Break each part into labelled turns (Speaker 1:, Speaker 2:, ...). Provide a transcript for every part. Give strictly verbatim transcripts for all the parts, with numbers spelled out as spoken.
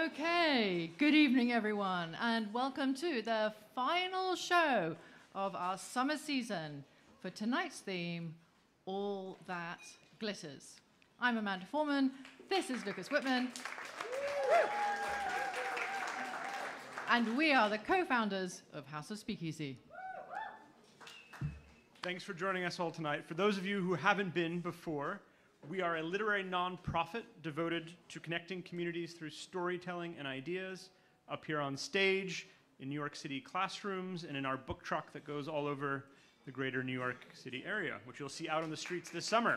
Speaker 1: Okay, good evening everyone, and welcome to the final show of our summer season for tonight's theme, All That Glitters. I'm Amanda Foreman, this is Lucas Whitman, and we are the co-founders of House of SpeakEasy.
Speaker 2: Thanks for joining us all tonight. For those of you who haven't been before, we are a literary nonprofit devoted to connecting communities through storytelling and ideas, up here on stage, in New York City classrooms, and in our book truck that goes all over the greater New York City area, which you'll see out on the streets this summer.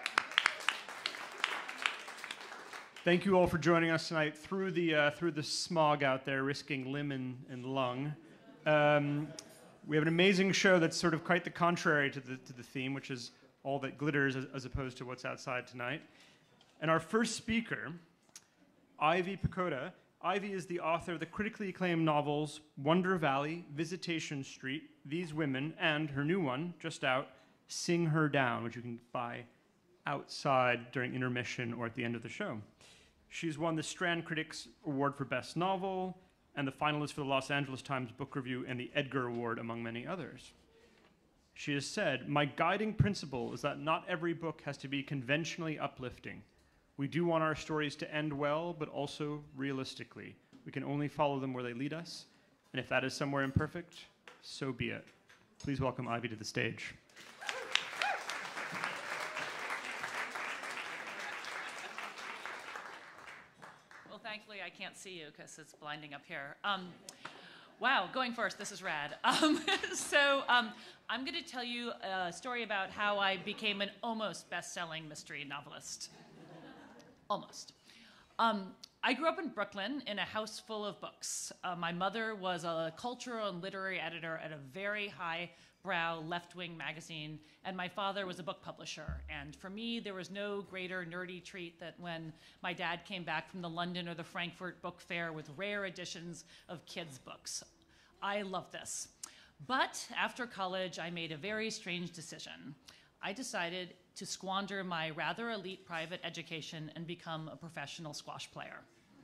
Speaker 2: Thank you all for joining us tonight through the, uh, through the smog out there, risking limb and, and lung. Um, we have an amazing show that's sort of quite the contrary to the, to the theme, which is all that glitters, as, as opposed to what's outside tonight. And our first speaker, Ivy Pacoda. Ivy is the author of the critically acclaimed novels Wonder Valley, Visitation Street, These Women, and her new one, just out, Sing Her Down, which you can buy outside during intermission or at the end of the show. She's won the Strand Critics Award for Best Novel, and the finalist for the Los Angeles Times Book Review and the Edgar Award, among many others. She has said, "My guiding principle is that not every book has to be conventionally uplifting. We do want our stories to end well, but also realistically. We can only follow them where they lead us, and if that is somewhere imperfect, so be it." Please welcome Ivy to the stage.
Speaker 3: Well, thankfully I can't see you because it's blinding up here. Um, Wow, going first, this is rad. Um, so um, I'm going to tell you a story about how I became an almost best-selling mystery novelist. Almost. Um, I grew up in Brooklyn in a house full of books. Uh, my mother was a cultural and literary editor at a very high-brow left-wing magazine, and my father was a book publisher. And for me, there was no greater nerdy treat than when my dad came back from the London or the Frankfurt Book Fair with rare editions of kids' books. I love this. But after college, I made a very strange decision. I decided to squander my rather elite private education and become a professional squash player.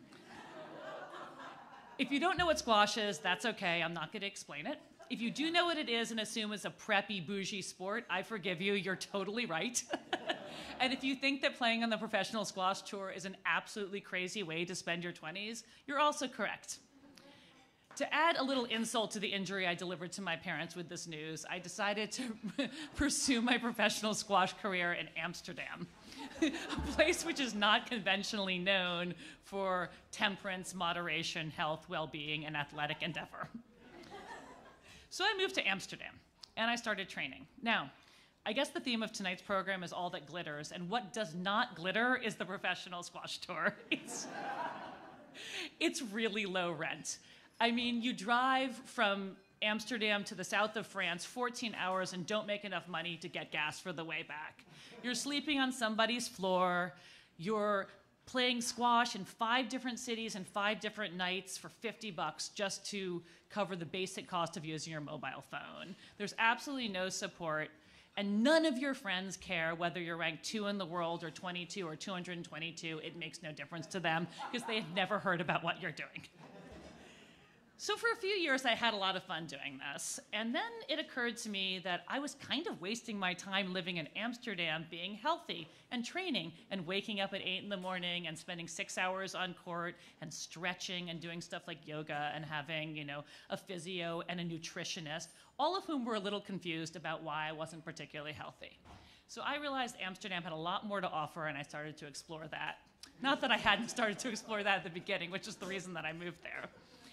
Speaker 3: If you don't know what squash is, that's okay. I'm not going to explain it. If you do know what it is and assume it's a preppy, bougie sport, I forgive you. You're totally right. And if you think that playing on the professional squash tour is an absolutely crazy way to spend your twenties, you're also correct. To add a little insult to the injury I delivered to my parents with this news, I decided to pursue my professional squash career in Amsterdam, a place which is not conventionally known for temperance, moderation, health, well-being, and athletic endeavor. So I moved to Amsterdam, and I started training. Now, I guess the theme of tonight's program is all that glitters, and what does not glitter is the professional squash tour. It's, it's really low rent. I mean, you drive from Amsterdam to the south of France fourteen hours and don't make enough money to get gas for the way back. You're sleeping on somebody's floor. You're playing squash in five different cities and five different nights for fifty bucks just to cover the basic cost of using your mobile phone. There's absolutely no support, and none of your friends care whether you're ranked two in the world or twenty-two or two hundred twenty-two. It makes no difference to them because they have never heard about what you're doing. So for a few years, I had a lot of fun doing this. And then it occurred to me that I was kind of wasting my time living in Amsterdam being healthy and training and waking up at eight in the morning and spending six hours on court and stretching and doing stuff like yoga and having, you know, a physio and a nutritionist, all of whom were a little confused about why I wasn't particularly healthy. So I realized Amsterdam had a lot more to offer, and I started to explore that. Not that I hadn't started to explore that at the beginning, which is the reason that I moved there.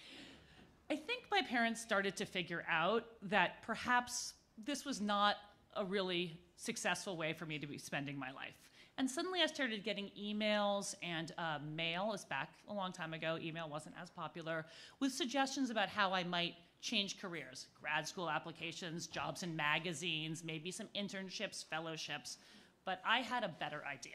Speaker 3: I think my parents started to figure out that perhaps this was not a really successful way for me to be spending my life. And suddenly I started getting emails and uh, mail. It's back a long time ago. Email wasn't as popular, with suggestions about how I might change careers, grad school applications, jobs in magazines, maybe some internships, fellowships. But I had a better idea.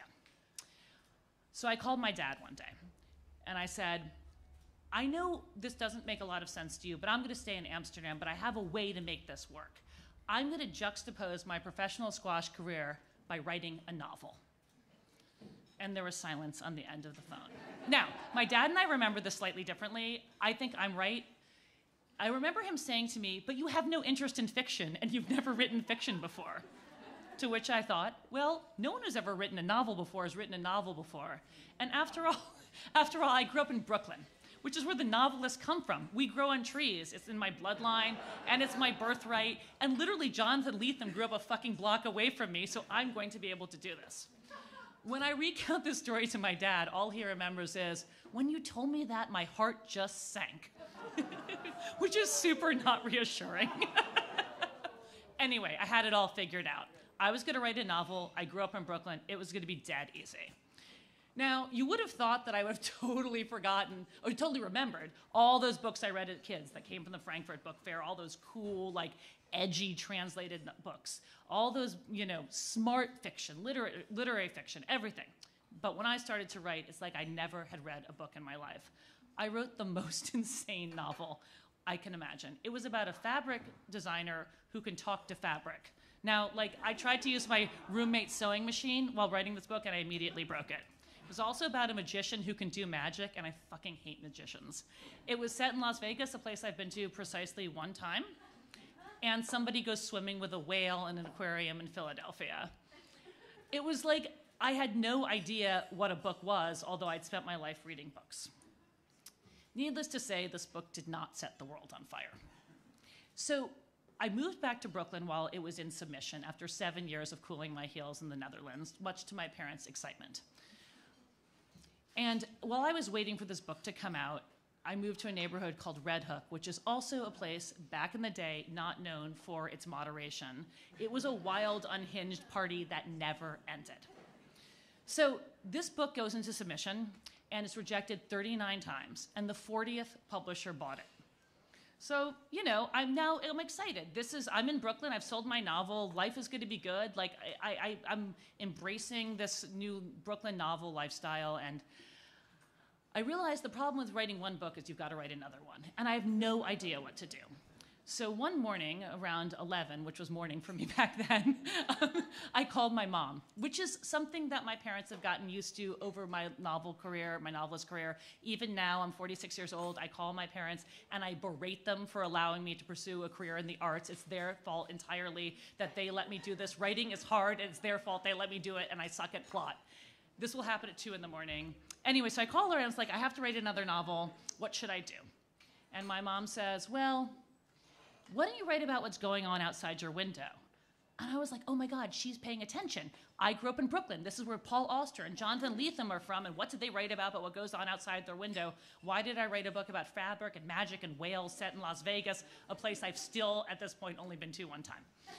Speaker 3: So I called my dad one day, and I said, I know this doesn't make a lot of sense to you, but I'm going to stay in Amsterdam, but I have a way to make this work. I'm going to juxtapose my professional squash career by writing a novel. and there was silence on the end of the phone. Now, my dad and I remember this slightly differently. I think I'm right. I remember him saying to me, but you have no interest in fiction, and you've never written fiction before. To which I thought, well, no one who's ever written a novel before has written a novel before. And after all, after all, I grew up in Brooklyn, which is where the novelists come from. We grow on trees. It's in my bloodline, and it's my birthright. And literally, Jonathan Lethem grew up a fucking block away from me, so I'm going to be able to do this. When I recount this story to my dad, all he remembers is, when you told me that, my heart just sank. Which is super not reassuring. Anyway, I had it all figured out. I was going to write a novel. I grew up in Brooklyn. It was going to be dead easy. Now, you would have thought that I would have totally forgotten, or totally remembered, all those books I read as kids that came from the Frankfurt Book Fair, all those cool, like, edgy translated books, all those, you know, smart fiction, literary, literary fiction, everything. But when I started to write, it's like I never had read a book in my life. I wrote the most insane novel I can imagine. It was about a fabric designer who can talk to fabric. Now, like, I tried to use my roommate's sewing machine while writing this book, and I immediately broke it. It was also about a magician who can do magic, and I fucking hate magicians. It was set in Las Vegas, a place I've been to precisely one time, and somebody goes swimming with a whale in an aquarium in Philadelphia. It was like I had no idea what a book was, although I'd spent my life reading books. Needless to say, this book did not set the world on fire. So I moved back to Brooklyn while it was in submission after seven years of cooling my heels in the Netherlands, much to my parents' excitement. And while I was waiting for this book to come out, I moved to a neighborhood called Red Hook, which is also a place back in the day not known for its moderation. It was a wild, unhinged party that never ended. So this book goes into submission, and it's rejected thirty-nine times, and the fortieth publisher bought it. So, you know, I'm now, I'm excited. This is, I'm in Brooklyn, I've sold my novel, life is going to be good. Like, I, I, I'm embracing this new Brooklyn novel lifestyle, and I realized the problem with writing one book is you've got to write another one, and I have no idea what to do. So one morning around eleven, which was morning for me back then, um, I called my mom, which is something that my parents have gotten used to over my novel career, my novelist career. Even now, I'm forty-six years old, I call my parents and I berate them for allowing me to pursue a career in the arts. It's their fault entirely that they let me do this. Writing is hard, and it's their fault they let me do it, and I suck at plot. This will happen at two in the morning. Anyway, so I call her and I was like, I have to write another novel. What should I do? And my mom says, well, why don't you write about what's going on outside your window? And I was like, oh my God, she's paying attention. I grew up in Brooklyn. This is where Paul Auster and Jonathan Lethem are from, and what did they write about but what goes on outside their window? Why did I write a book about fabric and magic and whales set in Las Vegas, a place I've still, at this point, only been to one time?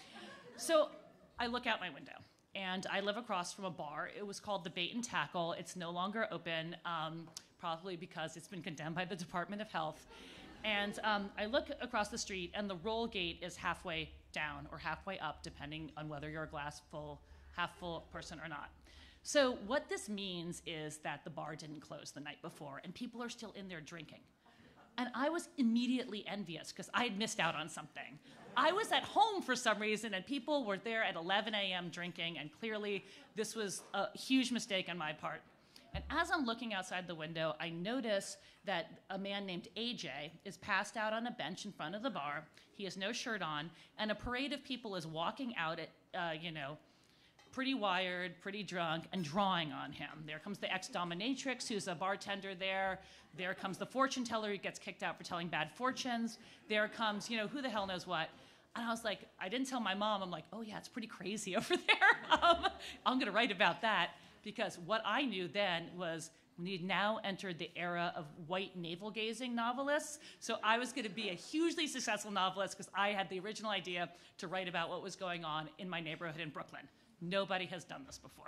Speaker 3: So I look out my window, and I live across from a bar. It was called the Bait and Tackle. It's no longer open, um, probably because it's been condemned by the Department of Health. And um, I look across the street, and the roll gate is halfway down or halfway up, depending on whether you're a glass full, half full person or not. So what this means is that the bar didn't close the night before, and people are still in there drinking. And I was immediately envious because I had missed out on something. I was at home for some reason, and people were there at eleven a m drinking, and clearly this was a huge mistake on my part. And as I'm looking outside the window, I notice that a man named A J is passed out on a bench in front of the bar. He has no shirt on, and a parade of people is walking out at, uh, you know, pretty wired, pretty drunk, and drawing on him. There comes the ex-dominatrix, who's a bartender there. There comes the fortune teller who gets kicked out for telling bad fortunes. There comes, you know, who the hell knows what. And I was like, I didn't tell my mom. I'm like, oh yeah, it's pretty crazy over there. um, I'm gonna write about that. Because what I knew then was we had now entered the era of white navel-gazing novelists. So I was going to be a hugely successful novelist because I had the original idea to write about what was going on in my neighborhood in Brooklyn. Nobody has done this before.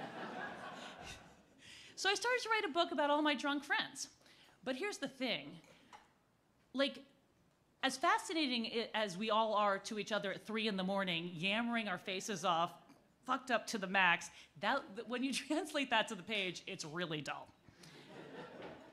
Speaker 3: So I started to write a book about all my drunk friends. But here's the thing. Like, as fascinating as we all are to each other at three in the morning, yammering our faces off, fucked up to the max, that, when you translate that to the page, it's really dull.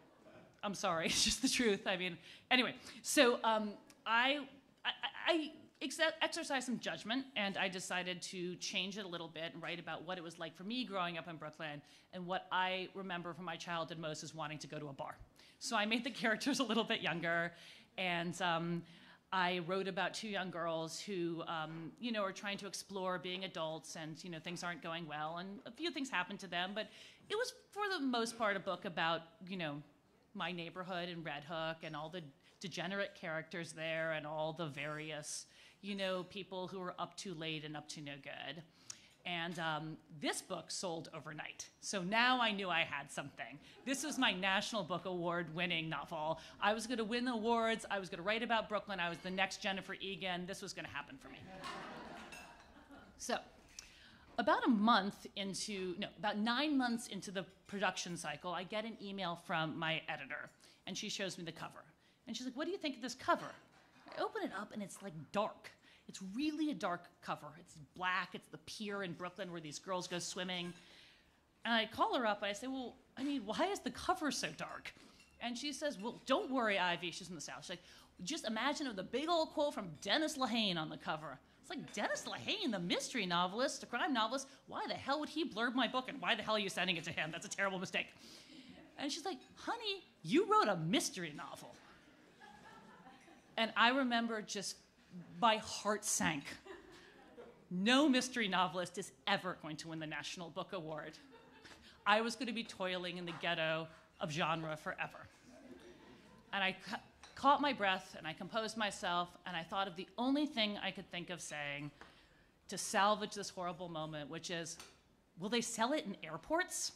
Speaker 3: I'm sorry, it's just the truth. I mean, anyway, so um, I, I, I, ex- exercised some judgment, and I decided to change it a little bit and write about what it was like for me growing up in Brooklyn, and what I remember from my childhood most is wanting to go to a bar. So I made the characters a little bit younger, and um, I wrote about two young girls who, um, you know, are trying to explore being adults, and, you know, things aren't going well, and a few things happen to them, but it was, for the most part, a book about, you know, my neighborhood in Red Hook and all the degenerate characters there and all the various, you know, people who were up too late and up to no good. And um, this book sold overnight. So now I knew I had something. This was my National Book Award winning novel. I was gonna win awards, I was gonna write about Brooklyn, I was the next Jennifer Egan, this was gonna happen for me. So, about a month into, no, about nine months into the production cycle, I get an email from my editor, and she shows me the cover. And she's like, what do you think of this cover? I open it up, and it's like dark. It's really a dark cover. It's black, it's the pier in Brooklyn where these girls go swimming. And I call her up, and I say, well, I mean, why is the cover so dark? And she says, well, don't worry, Ivy, she's from the South. She's like, just imagine with a big old quote from Dennis Lehane on the cover. It's like, Dennis Lehane, the mystery novelist, the crime novelist, why the hell would he blurb my book, and why the hell are you sending it to him? That's a terrible mistake. And she's like, honey, you wrote a mystery novel. And I remember just, my heart sank. No mystery novelist is ever going to win the National Book Award. I was going to be toiling in the ghetto of genre forever. And I ca- caught my breath, and I composed myself, and I thought of the only thing I could think of saying to salvage this horrible moment, which is, will they sell it in airports?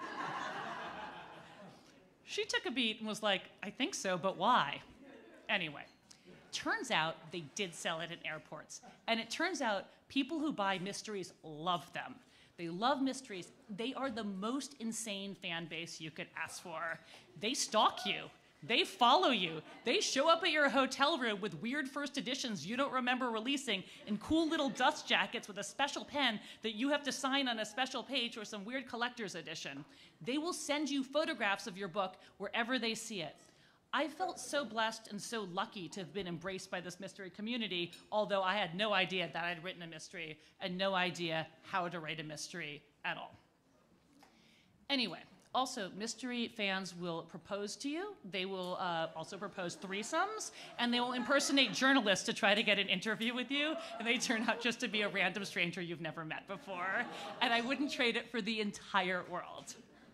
Speaker 3: She took a beat and was like, I think so, but why? Anyway. Turns out they did sell it in airports. And it turns out people who buy mysteries love them. They love mysteries. They are the most insane fan base you could ask for. They stalk you. They follow you. They show up at your hotel room with weird first editions you don't remember releasing in cool little dust jackets with a special pen that you have to sign on a special page or some weird collector's edition. They will send you photographs of your book wherever they see it. I felt so blessed and so lucky to have been embraced by this mystery community, although I had no idea that I'd written a mystery and no idea how to write a mystery at all. Anyway, also, mystery fans will propose to you. They will uh, also propose threesomes, and they will impersonate journalists to try to get an interview with you, and they turn out just to be a random stranger you've never met before. And I wouldn't trade it for the entire world.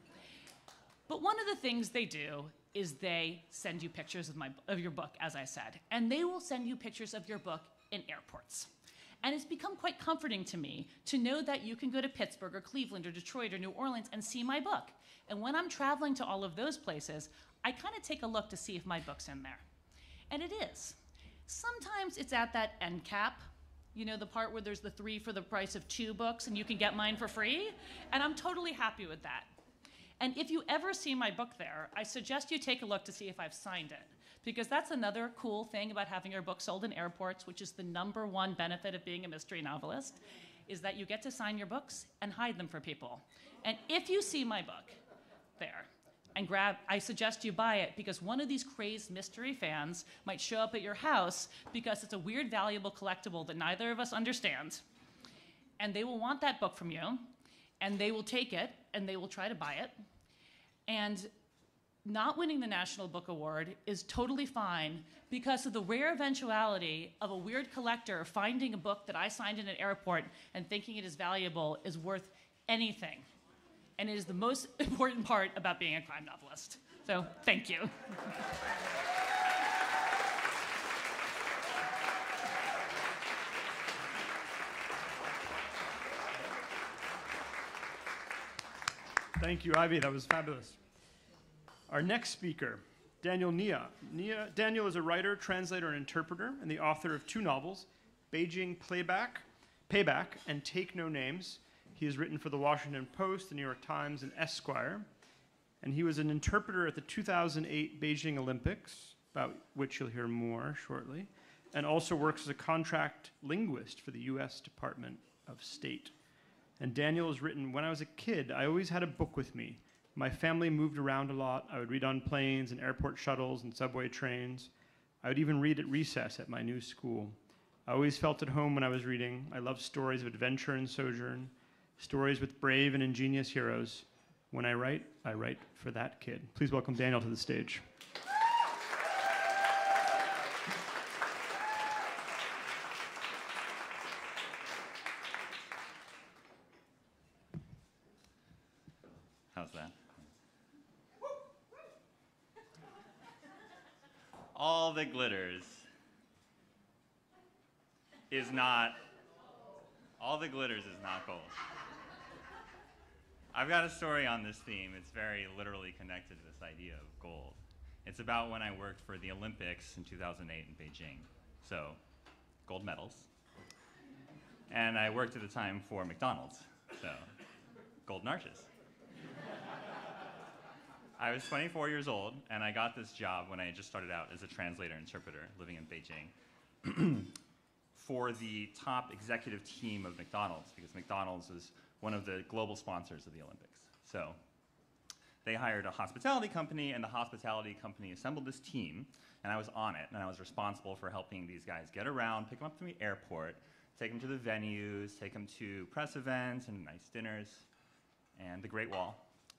Speaker 3: But one of the things they do is they send you pictures of, my, of your book, as I said. And they will send you pictures of your book in airports. And it's become quite comforting to me to know that you can go to Pittsburgh or Cleveland or Detroit or New Orleans and see my book. And when I'm traveling to all of those places, I kind of take a look to see if my book's in there. And it is. Sometimes it's at that end cap, you know, the part where there's the three for the price of two books and you can get mine for free. And I'm totally happy with that. And if you ever see my book there, I suggest you take a look to see if I've signed it. Because that's another cool thing about having your book sold in airports, which is the number one benefit of being a mystery novelist, is that you get to sign your books and hide them for people. And if you see my book there and grab, I suggest you buy it, because one of these crazed mystery fans might show up at your house because it's a weird, valuable collectible that neither of us understand. And they will want that book from you, and they will take it, and they will try to buy it. And not winning the National Book Award is totally fine because of the rare eventuality of a weird collector finding a book that I signed in an airport and thinking it is valuable is worth anything. And it is the most important part about being a crime novelist. So, thank you.
Speaker 2: Thank you, Ivy. That was fabulous. Our next speaker, Daniel Nia. Nia. Daniel is a writer, translator, and interpreter, and the author of two novels, Beijing Playback, Payback, and Take No Names. He has written for the Washington Post, the New York Times, and Esquire. And he was an interpreter at the two thousand eight Beijing Olympics, about which you'll hear more shortly, and also works as a contract linguist for the U S Department of State. And Daniel has written, when I was a kid, I always had a book with me. My family moved around a lot. I would read on planes and airport shuttles and subway trains. I would even read at recess at my new school. I always felt at home when I was reading. I love stories of adventure and sojourn, stories with brave and ingenious heroes. When I write, I write for that kid. Please welcome Daniel to the stage.
Speaker 4: How's that? All that glitters is not, all that glitters is not gold. I've got a story on this theme. It's very literally connected to this idea of gold. It's about when I worked for the Olympics in two thousand eight in Beijing. So, gold medals. And I worked at the time for McDonald's. So, golden arches. I was twenty-four years old, and I got this job when I just started out as a translator interpreter living in Beijing for the top executive team of McDonald's, because McDonald's is one of the global sponsors of the Olympics. So they hired a hospitality company, and the hospitality company assembled this team, and I was on it, and I was responsible for helping these guys get around, pick them up from the airport, take them to the venues, take them to press events and nice dinners, and the Great Wall.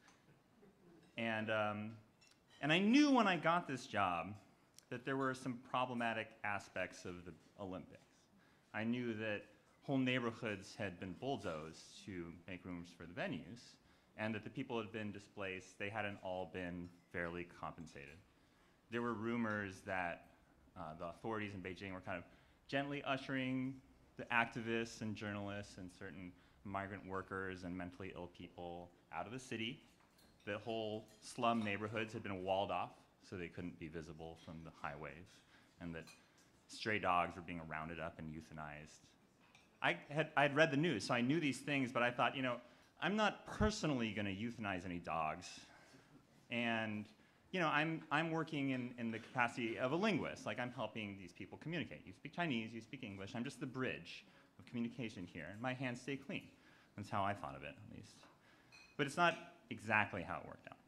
Speaker 4: And, um, and I knew when I got this job that there were some problematic aspects of the Olympics. I knew that whole neighborhoods had been bulldozed to make rooms for the venues, and that the people had been displaced. They hadn't all been fairly compensated. There were rumors that uh, the authorities in Beijing were kind of gently ushering the activists and journalists and certain migrant workers and mentally ill people out of the city. The whole slum neighborhoods had been walled off so they couldn't be visible from the highways, and that stray dogs were being rounded up and euthanized. I had I'd read the news, so I knew these things, but I thought, you know, I'm not personally going to euthanize any dogs. And, you know, I'm, I'm working in, in the capacity of a linguist. Like, I'm helping these people communicate. You speak Chinese, you speak English. I'm just the bridge of communication here, and my hands stay clean. That's how I thought of it, at least. But it's not exactly how it worked out.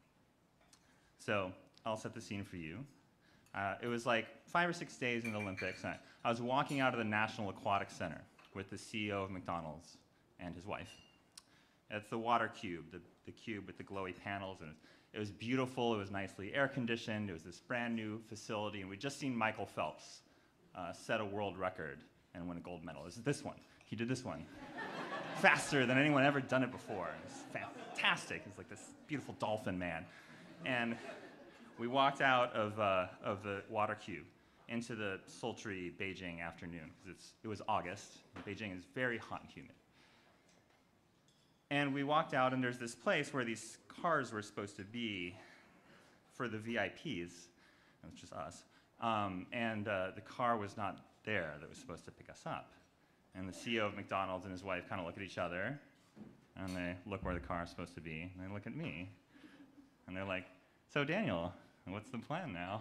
Speaker 4: So I'll set the scene for you. Uh, it was like five or six days in the Olympics, and I, I was walking out of the National Aquatic Center with the C E O of McDonald's and his wife. It's the water cube, the, the cube with the glowy panels, and it was beautiful, it was nicely air-conditioned, it was this brand new facility, and we'd just seen Michael Phelps uh, set a world record and win a gold medal. This is this one. He did this one faster than anyone ever done it before. It was fantastic. He's like this beautiful dolphin man. And we walked out of, uh, of the water cube into the sultry Beijing afternoon, because it was August. Beijing is very hot and humid. And we walked out, and there's this place where these cars were supposed to be for the V I Ps, which is us. Um, and uh, the car was not there that was supposed to pick us up. And the C E O of McDonald's and his wife kind of look at each other, and they look where the car is supposed to be, and they look at me. And they're like, "So Daniel, what's the plan now?"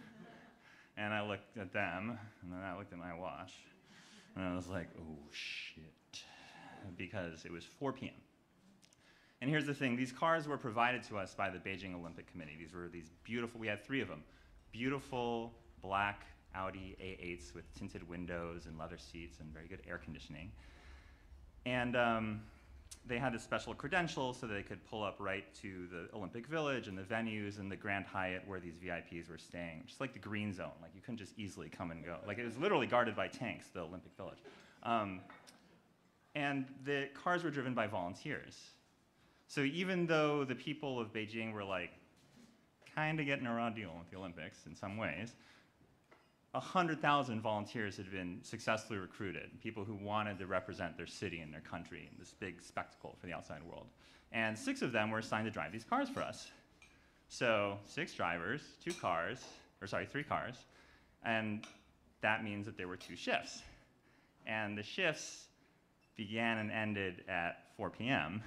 Speaker 4: And I looked at them, and then I looked at my watch, and I was like, "Oh, shit," because it was four p m And here's the thing, these cars were provided to us by the Beijing Olympic Committee. These were these beautiful, we had three of them, beautiful black Audi A eights with tinted windows and leather seats and very good air conditioning. And um, they had this special credential so that they could pull up right to the Olympic Village and the venues and the Grand Hyatt where these V I Ps were staying, just like the green zone. Like, you couldn't just easily come and go. Like, it was literally guarded by tanks, the Olympic Village. Um, and the cars were driven by volunteers. So even though the people of Beijing were like kind of getting a raw deal with the Olympics in some ways, one hundred thousand volunteers had been successfully recruited, people who wanted to represent their city and their country in this big spectacle for the outside world. And six of them were assigned to drive these cars for us. So six drivers, two cars, or sorry, three cars, and that means that there were two shifts. And the shifts began and ended at four p m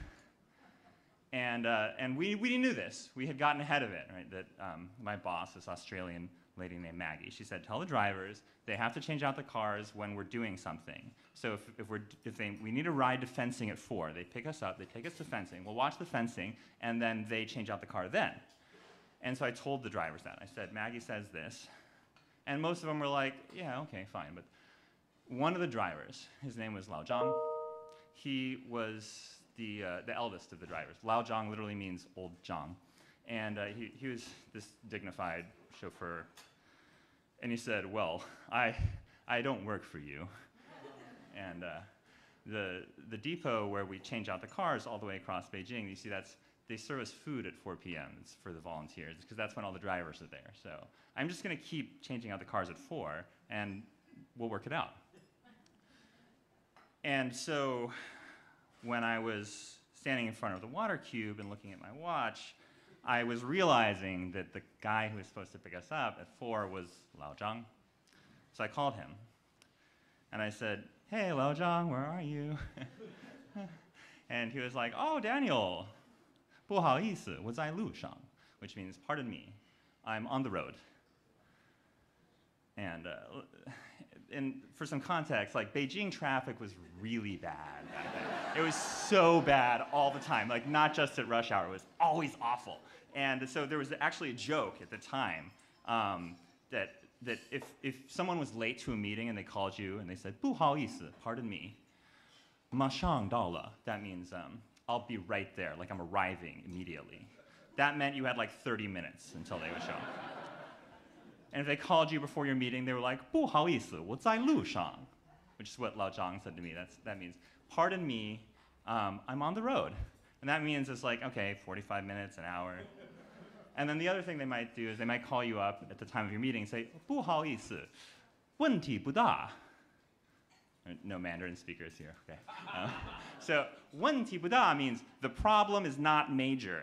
Speaker 4: And, uh, and we, we knew this. We had gotten ahead of it, right? That um, my boss, this Australian lady named Maggie, she said, tell the drivers they have to change out the cars when we're doing something. So if, if, we're, if they, we need a ride to fencing at four, they pick us up, they take us to fencing, we'll watch the fencing, and then they change out the car then. And so I told the drivers that. I said, Maggie says this. And most of them were like, yeah, okay, fine. But one of the drivers, his name was Lao Zhang. He was the, uh, the eldest of the drivers. Lao Zhang literally means old Zhang. And uh, he, he was this dignified chauffeur. And he said, well, I, I don't work for you. And uh, the, the depot where we change out the cars all the way across Beijing, you see that's, they serve us food at four p m It's for the volunteers, because that's when all the drivers are there. So I'm just going to keep changing out the cars at four, and we'll work it out. And so when I was standing in front of the water cube and looking at my watch, I was realizing that the guy who was supposed to pick us up at four was Lao Zhang. So I called him, and I said, hey, Lao Zhang, where are you? And he was like, oh, Daniel, 不好意思，我在路上, which means, pardon me, I'm on the road. And, uh, and for some context, like Beijing traffic was really bad back then. It was so bad all the time, like not just at rush hour, it was always awful. And so there was actually a joke at the time um, that, that if, if someone was late to a meeting and they called you and they said, 不好意思, pardon me, 马上到了, that means um, I'll be right there, like I'm arriving immediately. That meant you had like thirty minutes until they would show up. And if they called you before your meeting, they were like, 不好意思，我在路上, which is what Lao Zhang said to me. That's, that means, pardon me, um, I'm on the road. And that means it's like, okay, forty-five minutes, an hour. And then the other thing they might do is they might call you up at the time of your meeting and say, 不好意思，问题不大. No Mandarin speakers here, okay. Uh, so, 问题不大 means the problem is not major.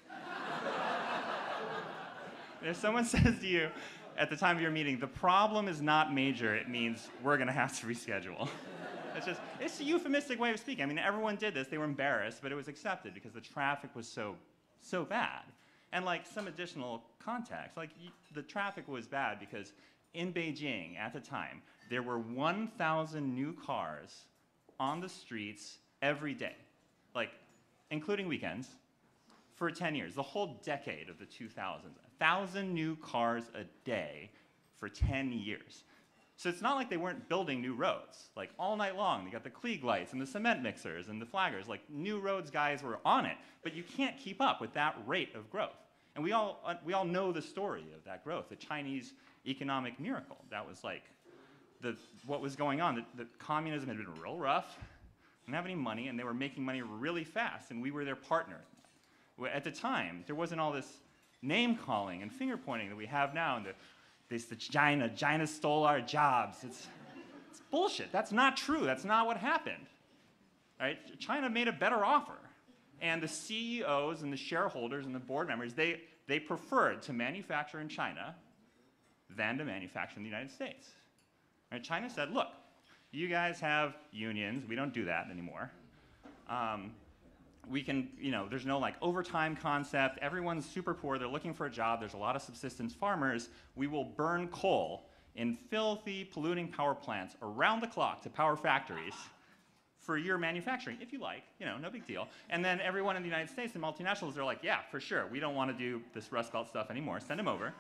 Speaker 4: If someone says to you at the time of your meeting, the problem is not major, it means we're gonna have to reschedule. It's just, it's a euphemistic way of speaking. I mean, everyone did this, they were embarrassed, but it was accepted because the traffic was so, so bad. And like some additional context, like y the traffic was bad because in Beijing at the time, there were one thousand new cars on the streets every day, like including weekends, for ten years, the whole decade of the two thousands. one thousand new cars a day for ten years. So it's not like they weren't building new roads. Like all night long, they got the Klieg lights and the cement mixers and the flaggers. Like new roads guys were on it, but you can't keep up with that rate of growth. And we all, uh, we all know the story of that growth, the Chinese economic miracle. That was like the, what was going on. The, the communism had been real rough, didn't have any money, and they were making money really fast, and we were their partner. At the time, there wasn't all this name calling and finger pointing that we have now, and the, this, the China, China stole our jobs. It's, it's bullshit. That's not true. That's not what happened. Right? China made a better offer. And the C E Os and the shareholders and the board members, they, they preferred to manufacture in China than to manufacture in the United States. Right? China said, look, you guys have unions. We don't do that anymore. Um, we can, you know, there's no like overtime concept. Everyone's super poor. They're looking for a job. There's a lot of subsistence farmers. We will burn coal in filthy, polluting power plants around the clock to power factories for your manufacturing, if you like, you know, no big deal. And then everyone in the United States, the multinationals, they're like, yeah, for sure, we don't want to do this Rust Belt stuff anymore, send them over.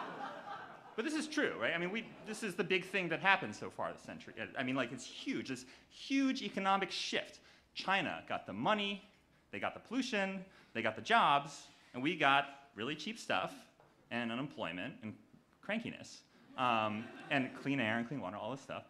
Speaker 4: But this is true, right? I mean, we, this is the big thing that happened so far this century. I mean, like, it's huge, this huge economic shift. China got the money, they got the pollution, they got the jobs, and we got really cheap stuff, and unemployment, and crankiness, um, and clean air and clean water, all this stuff.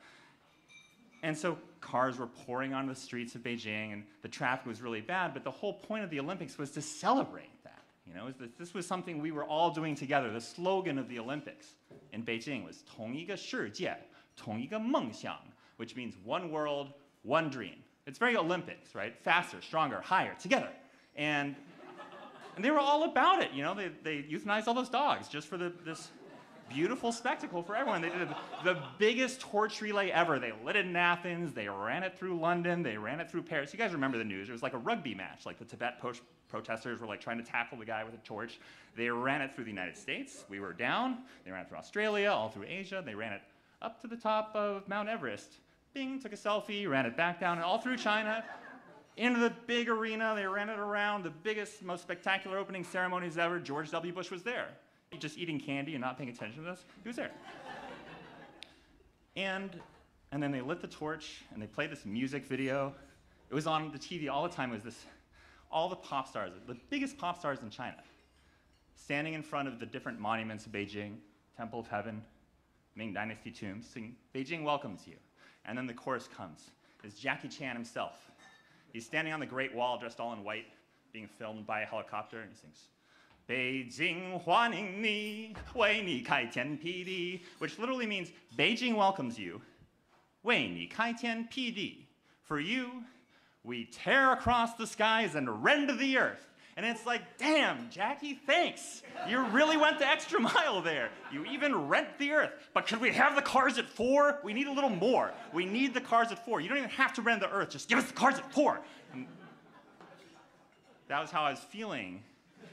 Speaker 4: And so cars were pouring onto the streets of Beijing, and the traffic was really bad, but the whole point of the Olympics was to celebrate that. You know, this was something we were all doing together. The slogan of the Olympics in Beijing was 同一个世界,同一个梦想, which means one world, one dream. It's very Olympics, right? Faster, stronger, higher, together. And, and they were all about it, you know? They, they euthanized all those dogs just for the, this beautiful spectacle for everyone. They did the biggest torch relay ever. They lit it in Athens, they ran it through London, they ran it through Paris. You guys remember the news. It was like a rugby match. Like the Tibet post protesters were like trying to tackle the guy with a torch. They ran it through the United States. We were down. They ran it through Australia, all through Asia. They ran it up to the top of Mount Everest. Bing, took a selfie, ran it back down, and all through China, into the big arena. They ran it around. The biggest, most spectacular opening ceremonies ever. George W. Bush was there. Just eating candy and not paying attention to this. He was there. And And then they lit the torch, and they played this music video. It was on the T V all the time. It was this, all the pop stars, the biggest pop stars in China, standing in front of the different monuments of Beijing, Temple of Heaven, Ming Dynasty tombs, singing, "Beijing welcomes you." And then the chorus comes. It's Jackie Chan himself. He's standing on the Great Wall, dressed all in white, being filmed by a helicopter, and he sings, "Beijing huaning ni, wei ni kai tian pi di," which literally means, Beijing welcomes you, wei ni kai tian pi di. For you, we tear across the skies and rend the earth. And it's like, damn, Jackie, thanks. You really went the extra mile there. You even rent the earth. But could we have the cars at four? We need a little more. We need the cars at four. You don't even have to rent the earth. Just give us the cars at four. And that was how I was feeling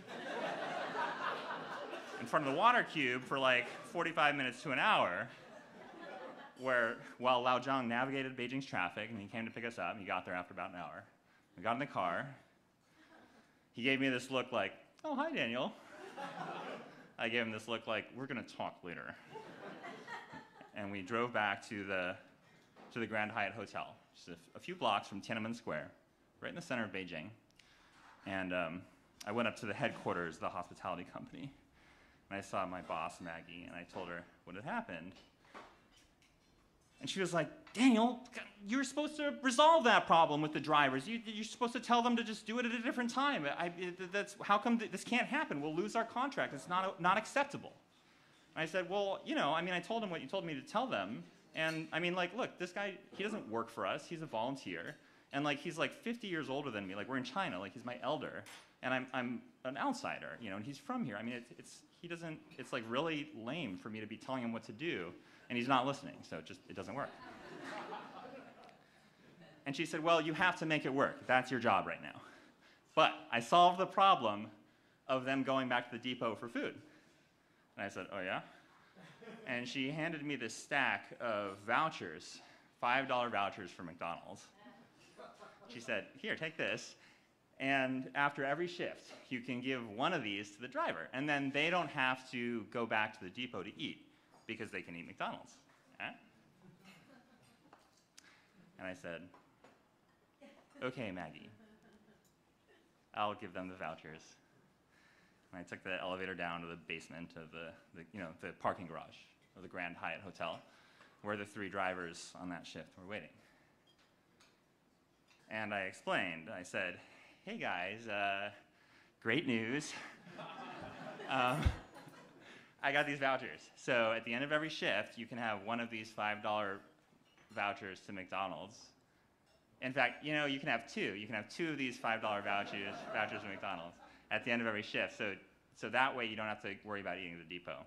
Speaker 4: in front of the water cube for like forty-five minutes to an hour, where while Lao Zhang navigated Beijing's traffic, and he came to pick us up, and he got there after about an hour. We got in the car. He gave me this look like, "Oh, hi, Daniel." I gave him this look like, "We're going to talk later." And we drove back to the, to the Grand Hyatt Hotel, just a, a few blocks from Tiananmen Square, right in the center of Beijing. And um, I went up to the headquarters of the hospitality company, and I saw my boss, Maggie, and I told her what had happened. And she was like, "Daniel, you're supposed to resolve that problem with the drivers. You, you're supposed to tell them to just do it at a different time. I, it, that's, how come th this can't happen? We'll lose our contract. It's not, not acceptable." And I said, "Well, you know, I mean, I told him what you told me to tell them. And I mean, like, look, this guy, he doesn't work for us. He's a volunteer. And like, he's like fifty years older than me. Like, we're in China. Like, he's my elder. And I'm, I'm an outsider, you know, and he's from here. I mean, it's, it's, he doesn't, it's like really lame for me to be telling him what to do. And he's not listening, so it just, it doesn't work." And she said, "Well, you have to make it work. That's your job right now." But I solved the problem of them going back to the depot for food. And I said, "Oh, yeah?" And she handed me this stack of vouchers, five dollar vouchers for McDonald's. She said, "Here, take this. And after every shift, you can give one of these to the driver. And then they don't have to go back to the depot to eat, because they can eat McDonald's." Eh? And I said, "Okay, Maggie, I'll give them the vouchers." And I took the elevator down to the basement of the, the, you know, the parking garage of the Grand Hyatt Hotel, where the three drivers on that shift were waiting. And I explained, I said, "Hey guys, uh, great news. um, I got these vouchers. So at the end of every shift, you can have one of these five dollar vouchers to McDonald's. In fact, you know, you can have two. You can have two of these five dollar vouchers, vouchers to McDonald's at the end of every shift. So, so that way you don't have to worry about eating at the depot."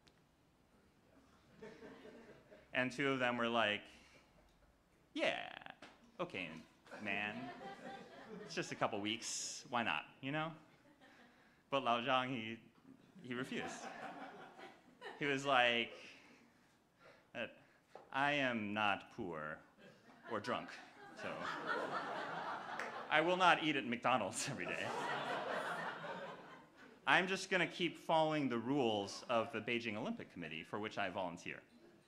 Speaker 4: And two of them were like, "Yeah, okay, man. It's just a couple weeks. Why not, you know?" But Lao Zhang, he, he refused. He was like, "I am not poor or drunk, so I will not eat at McDonald's every day. I'm just going to keep following the rules of the Beijing Olympic Committee, for which I volunteer."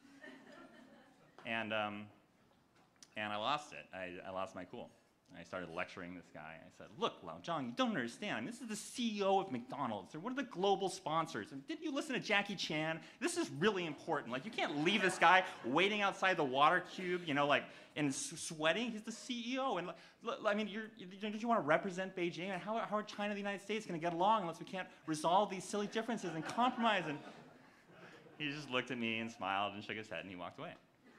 Speaker 4: And, um, and I lost it. I, I lost my cool. I started lecturing this guy. I said, "Look, Lao Zhang, you don't understand. I mean, this is the C E O of McDonald's. They're one of the global sponsors. And didn't you listen to Jackie Chan? This is really important. Like, you can't leave this guy waiting outside the water cube, you know, like, and sweating. He's the C E O. And, look, I mean, you're, don't you want to represent Beijing? And how, how are China and the United States going to get along unless we can't resolve these silly differences and compromise?" And he just looked at me and smiled and shook his head, and he walked away.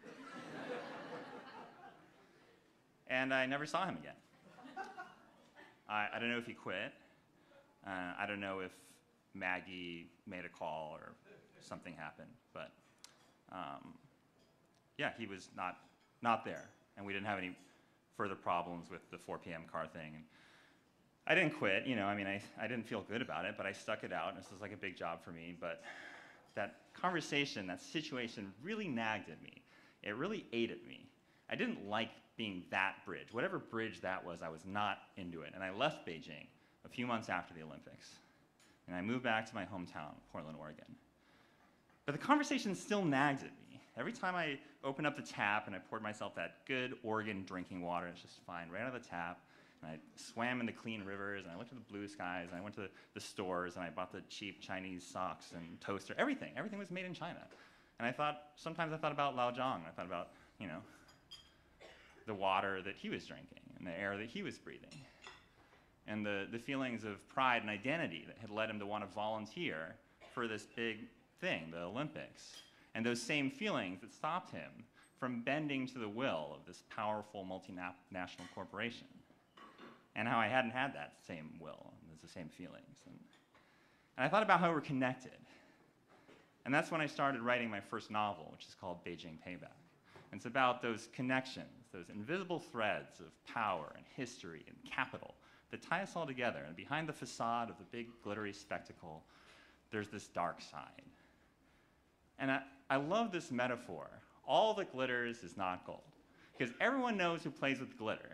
Speaker 4: And I never saw him again. I, I don't know if he quit. Uh, I don't know if Maggie made a call or something happened. But um, yeah, he was not, not there. And we didn't have any further problems with the four P M car thing. And I didn't quit. You know, I mean, I, I didn't feel good about it, but I stuck it out. This was like a big job for me. But that conversation, that situation really nagged at me. It really ate at me. I didn't like being that bridge. Whatever bridge that was, I was not into it. And I left Beijing a few months after the Olympics. And I moved back to my hometown, Portland, Oregon. But the conversation still nags at me. Every time I opened up the tap and I poured myself that good Oregon drinking water, it's just fine, right out of the tap, and I swam in the clean rivers, and I looked at the blue skies, and I went to the, the stores, and I bought the cheap Chinese socks and toaster, everything. Everything was made in China. And I thought, sometimes I thought about Laozhang. I thought about, you know, the water that he was drinking and the air that he was breathing. And the, the feelings of pride and identity that had led him to want to volunteer for this big thing, the Olympics. And those same feelings that stopped him from bending to the will of this powerful multinational corporation. And how I hadn't had that same will, and the same feelings. And, and I thought about how we're connected. And that's when I started writing my first novel, which is called Beijing Payback. And it's about those connections, those invisible threads of power and history and capital that tie us all together. And behind the facade of the big glittery spectacle, there's this dark side. And I, I love this metaphor. All that glitters is not gold. Because everyone knows who plays with glitter.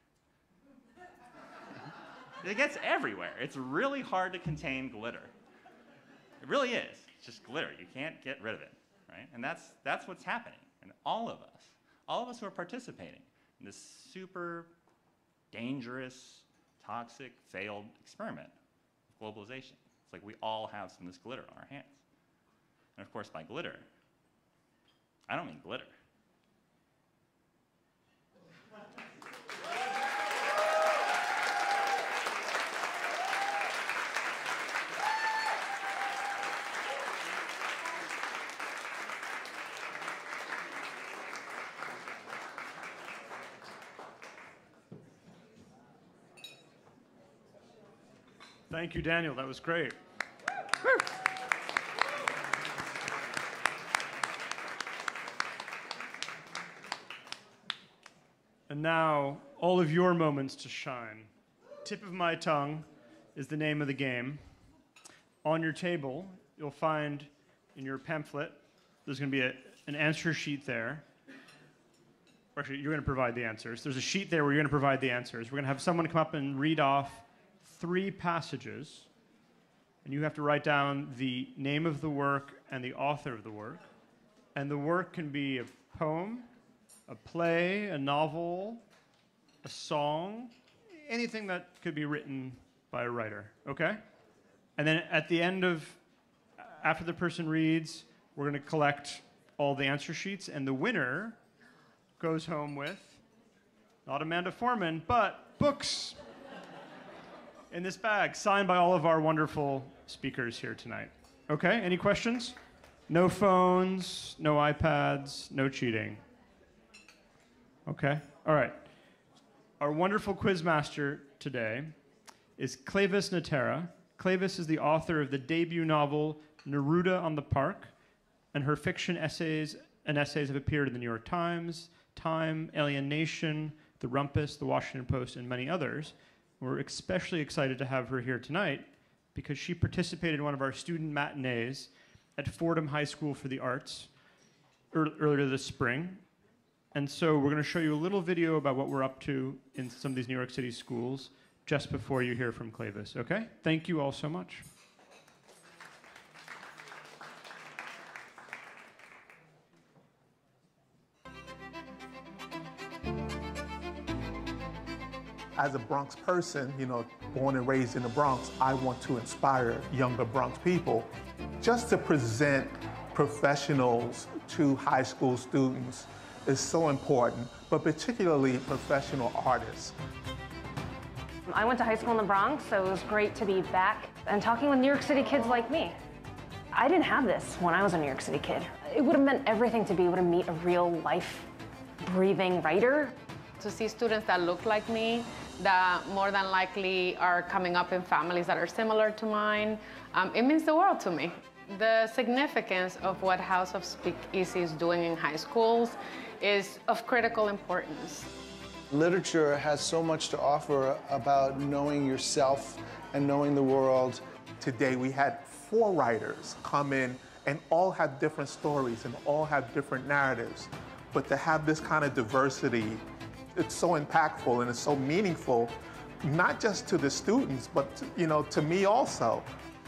Speaker 4: It gets everywhere. It's really hard to contain glitter. It really is. It's just glitter. You can't get rid of it, right? And that's, that's what's happening. And all of us, all of us who are participating in this super dangerous, toxic, failed experiment of globalization. It's like we all have some of this glitter on our hands. And of course, by glitter, I don't mean glitter.
Speaker 2: Thank you, Daniel. That was great. And now, all of your moments to shine. Tip of my tongue is the name of the game. On your table, you'll find in your pamphlet, there's going to be a, an answer sheet there. Or actually, you're going to provide the answers. There's a sheet there where you're going to provide the answers. We're going to have someone come up and read off three passages, and you have to write down the name of the work and the author of the work. And the work can be a poem, a play, a novel, a song, anything that could be written by a writer, okay? And then at the end of, after the person reads, we're going to collect all the answer sheets, and the winner goes home with, not Amanda Foreman, but books in this bag, signed by all of our wonderful speakers here tonight. Okay, any questions? No phones, no iPads, no cheating. Okay, all right. Our wonderful quizmaster today is Clevis Natera. Clevis is the author of the debut novel Neruda on the Park, and her fiction essays and essays have appeared in the New York Times, Time, Alien Nation, The Rumpus, The Washington Post, and many others. We're especially excited to have her here tonight because she participated in one of our student matinees at Fordham High School for the Arts er- earlier this spring. And so we're going to show you a little video about what we're up to in some of these New York City schools just before you hear from Clevis, okay? Thank you all so much.
Speaker 5: As a Bronx person, you know, born and raised in the Bronx, I want to inspire younger Bronx people just to present professionals to high school students is so important, but particularly professional artists.
Speaker 6: I went to high school in the Bronx, so it was great to be back and talking with New York City kids like me. I didn't have this when I was a New York City kid. It would have meant everything to be able to meet a real life, breathing writer.
Speaker 7: To see students that look like me, that more than likely are coming up in families that are similar to mine, um, it means the world to me. The significance of what House of SpeakEasy is doing in high schools is of critical importance.
Speaker 8: Literature has so much to offer about knowing yourself and knowing the world.
Speaker 5: Today we had four writers come in and all have different stories and all have different narratives. But to have this kind of diversity, it's so impactful and it's so meaningful, not just to the students, but to, you know, to me also.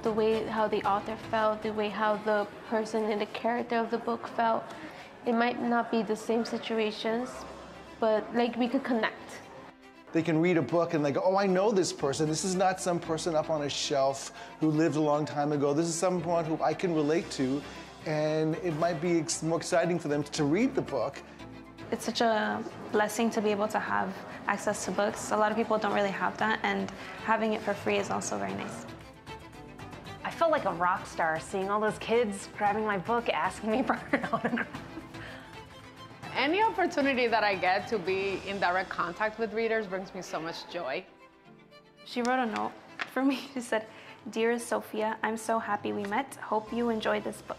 Speaker 9: the way how the author felt, the way how the person in the character of the book felt. It might not be the same situations, but like we could connect.
Speaker 8: They can read a book and they go, oh, I know this person. This is not some person up on a shelf who lived a long time ago. This is someone who I can relate to, and it might be ex- more exciting for them to read the book.
Speaker 9: It's such a blessing to be able to have access to books. A lot of people don't really have that, and having it for free is also very nice.
Speaker 6: I felt like a rock star seeing all those kids grabbing my book, asking me for an autograph.
Speaker 7: Any opportunity that I get to be in direct contact with readers brings me so much joy.
Speaker 9: She wrote a note for me. She said, "Dearest Sophia, I'm so happy we met. Hope you enjoy this book."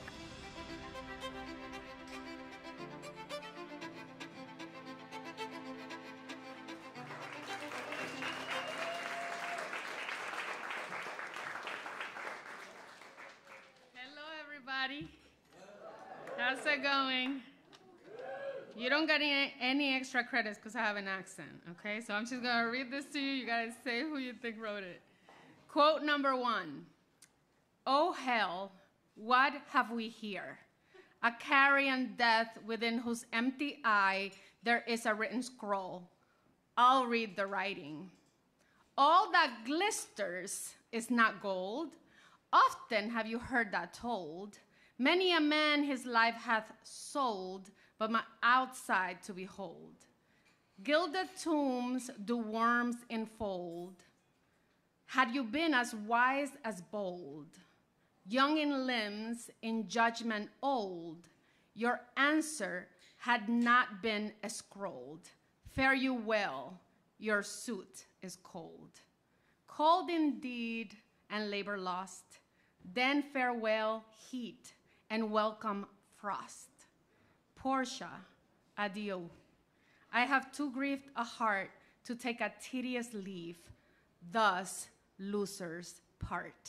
Speaker 7: Hello, everybody. How's it going? You don't get any, any extra credits because I have an accent, okay? So I'm just gonna read this to you. You gotta say who you think wrote it. Quote number one. Oh hell, what have we here? A carrion death within whose empty eye there is a written scroll. I'll read the writing. All that glisters is not gold. Often have you heard that told. Many a man his life hath sold, but my outside to behold. Gilded tombs do worms enfold. Had you been as wise as bold, young in limbs, in judgment old, your answer had not been scrolled. Fare you well, your suit is cold. Cold indeed and labor lost, then farewell heat and welcome frost. Portia, adieu. I have too grieved a heart to take a tedious leave, thus losers part.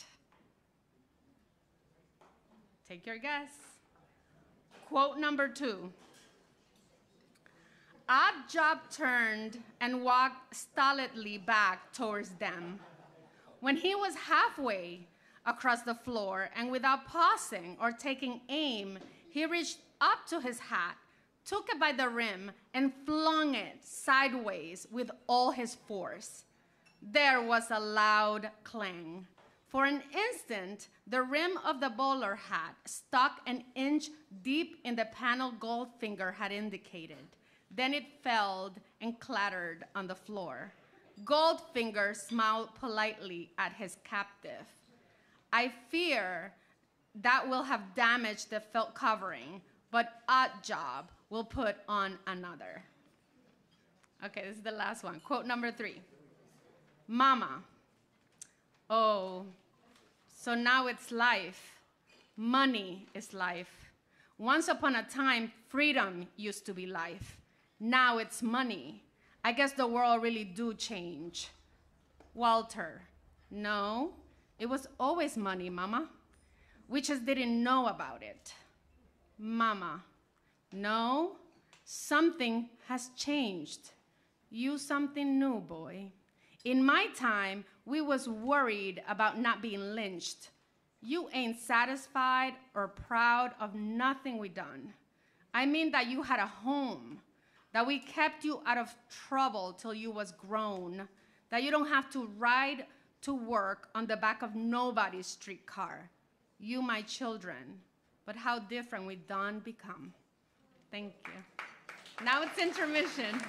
Speaker 7: Take your guess. Quote number two. Odd Job turned and walked stolidly back towards them. When he was halfway across the floor and without pausing or taking aim, he reached up to his hat, took it by the rim, and flung it sideways with all his force. There was a loud clang. For an instant, the rim of the bowler hat stuck an inch deep in the panel Goldfinger had indicated. Then it fell and clattered on the floor. Goldfinger smiled politely at his captive. I fear that will have damaged the felt covering, but Odd Job will put on another. Okay, this is the last one. Quote number three. Mama. Oh, so now it's life. Money is life. Once upon a time, freedom used to be life. Now it's money. I guess the world really do change. Walter. No, it was always money, Mama. We just didn't know about it. Mama. No, something has changed. You something new, boy. In my time, we was worried about not being lynched. You ain't satisfied or proud of nothing we done. I mean that you had a home, that we kept you out of trouble till you was grown, that you don't have to ride to work on the back of nobody's streetcar. You, my children, but how different we done become. Thank you. Now it's intermission.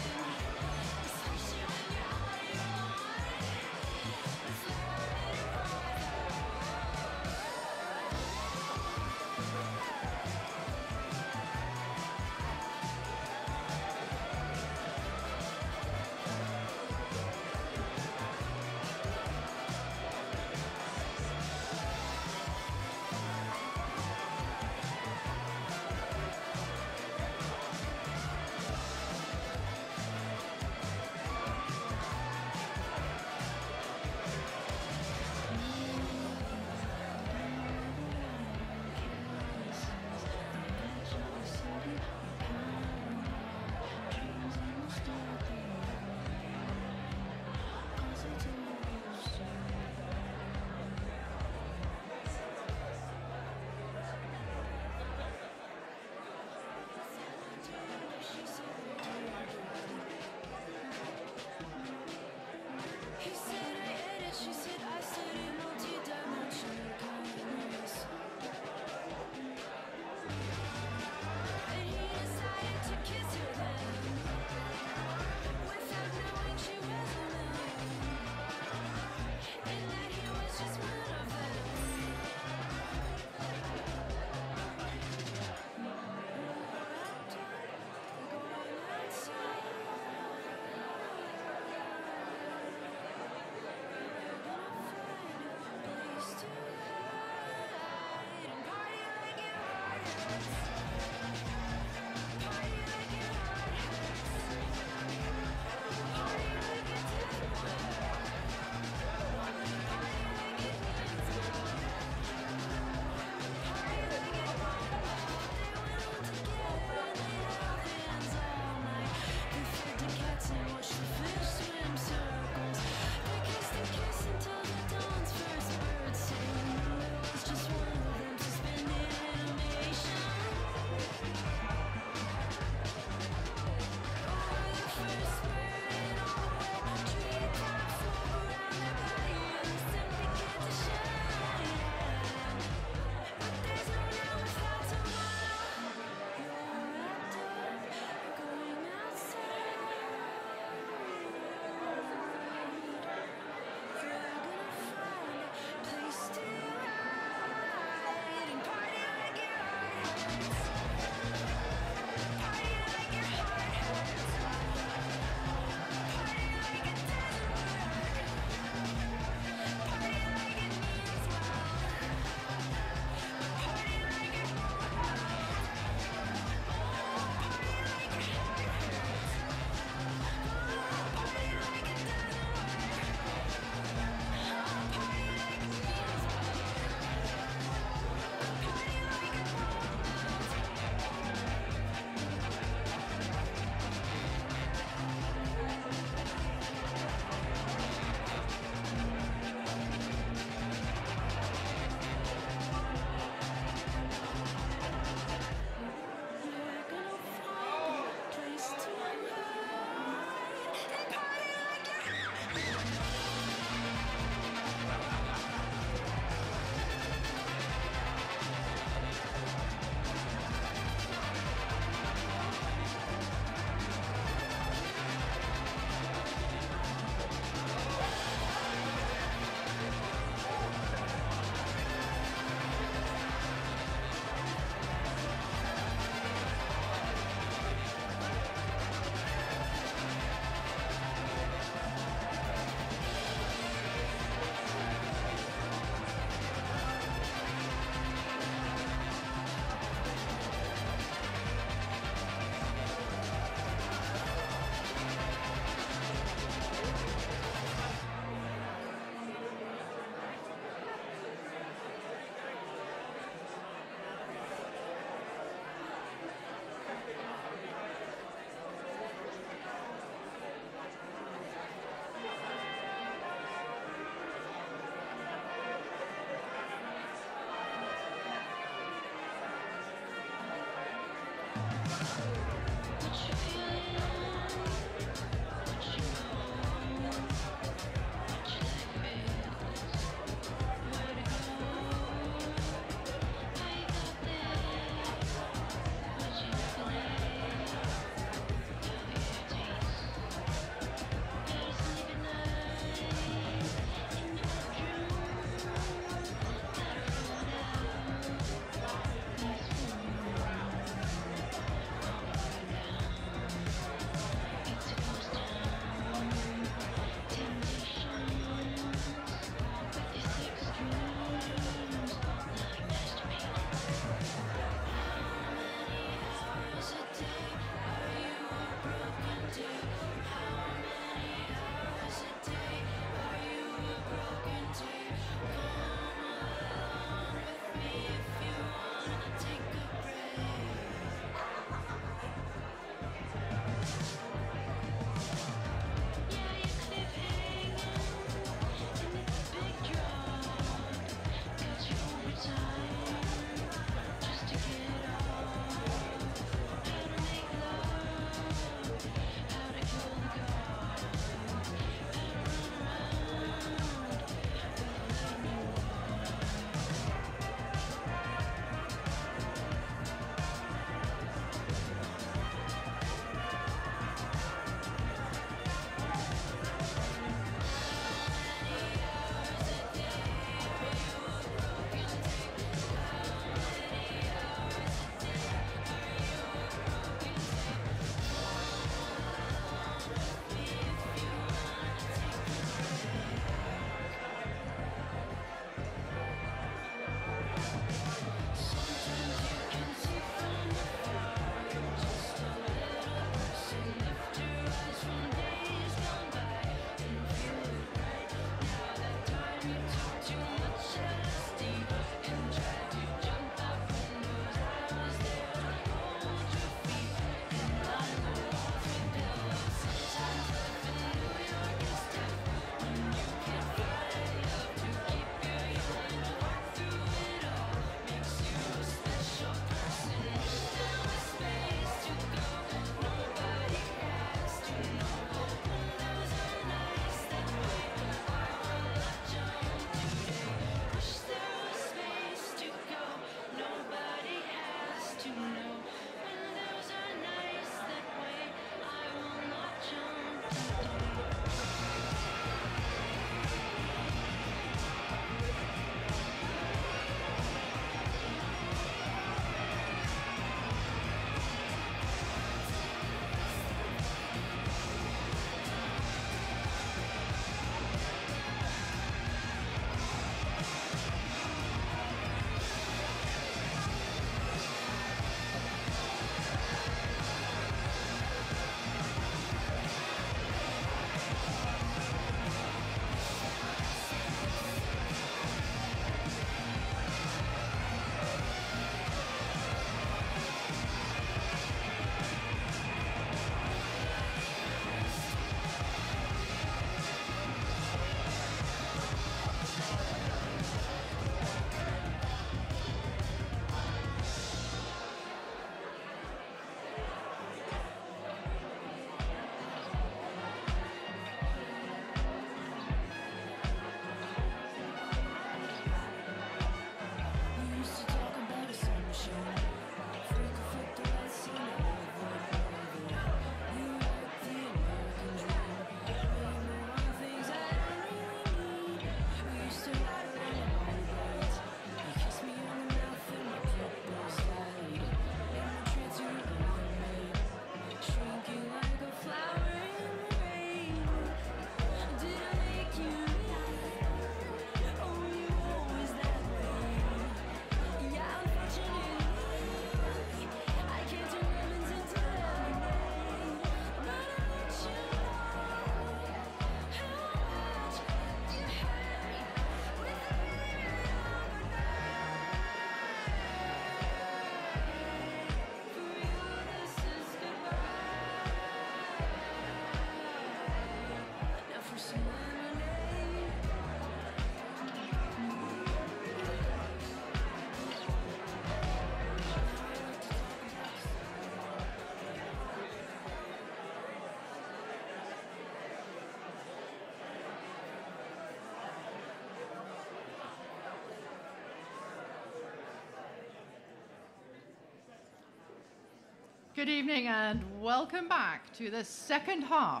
Speaker 1: Good evening and welcome back to the second half.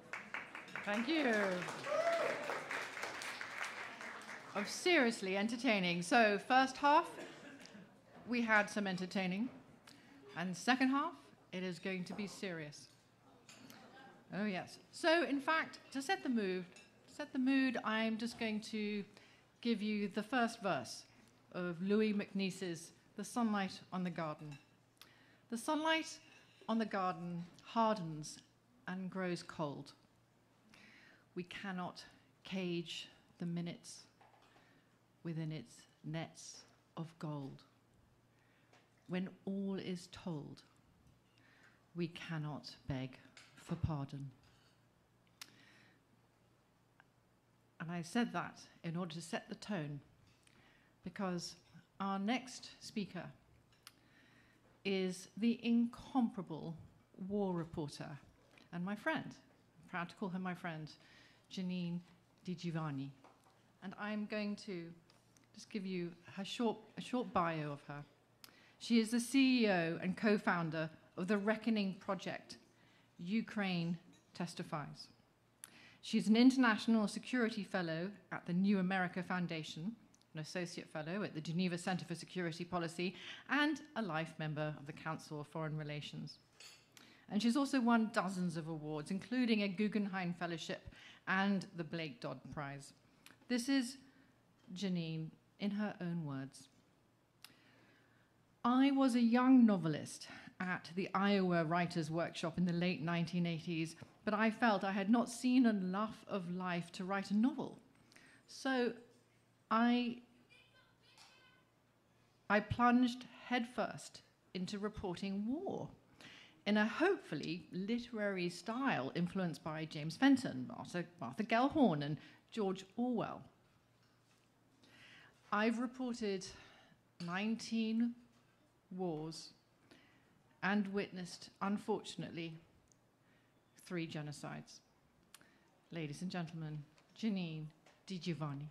Speaker 1: Thank you. Of seriously entertaining. So first half, we had some entertaining. And second half, it is going to be serious. Oh yes. So in fact, to set the mood, to set the mood, I'm just going to give you the first verse of Louis MacNeice's The Sunlight on the Garden. The sunlight on the garden hardens and grows cold. We cannot cage the minutes within its nets of gold. When all is told, we cannot beg for pardon. And I said that in order to set the tone, because our next speaker is the incomparable war reporter and my friend. I'm proud to call her my friend, Janine DiGiovanni. And I'm going to just give you her short, a short bio of her. She is the C E O and co-founder of the Reckoning Project, Ukraine Testifies. She's an international security fellow at the New America Foundation, an associate fellow at the Geneva Center for Security Policy, and a life member of the Council of Foreign Relations. And she's also won dozens of awards, including a Guggenheim Fellowship and the Blake Dodd Prize. This is Janine in her own words. I was a young novelist at the Iowa Writers' Workshop in the late nineteen eighties, but I felt I had not seen enough of life to write a novel. So I, I plunged headfirst into reporting war in a hopefully literary style influenced by James Fenton, Martha, Martha Gellhorn, and George Orwell. I've reported nineteen wars and witnessed, unfortunately, three genocides. Ladies and gentlemen, Janine DiGiovanni.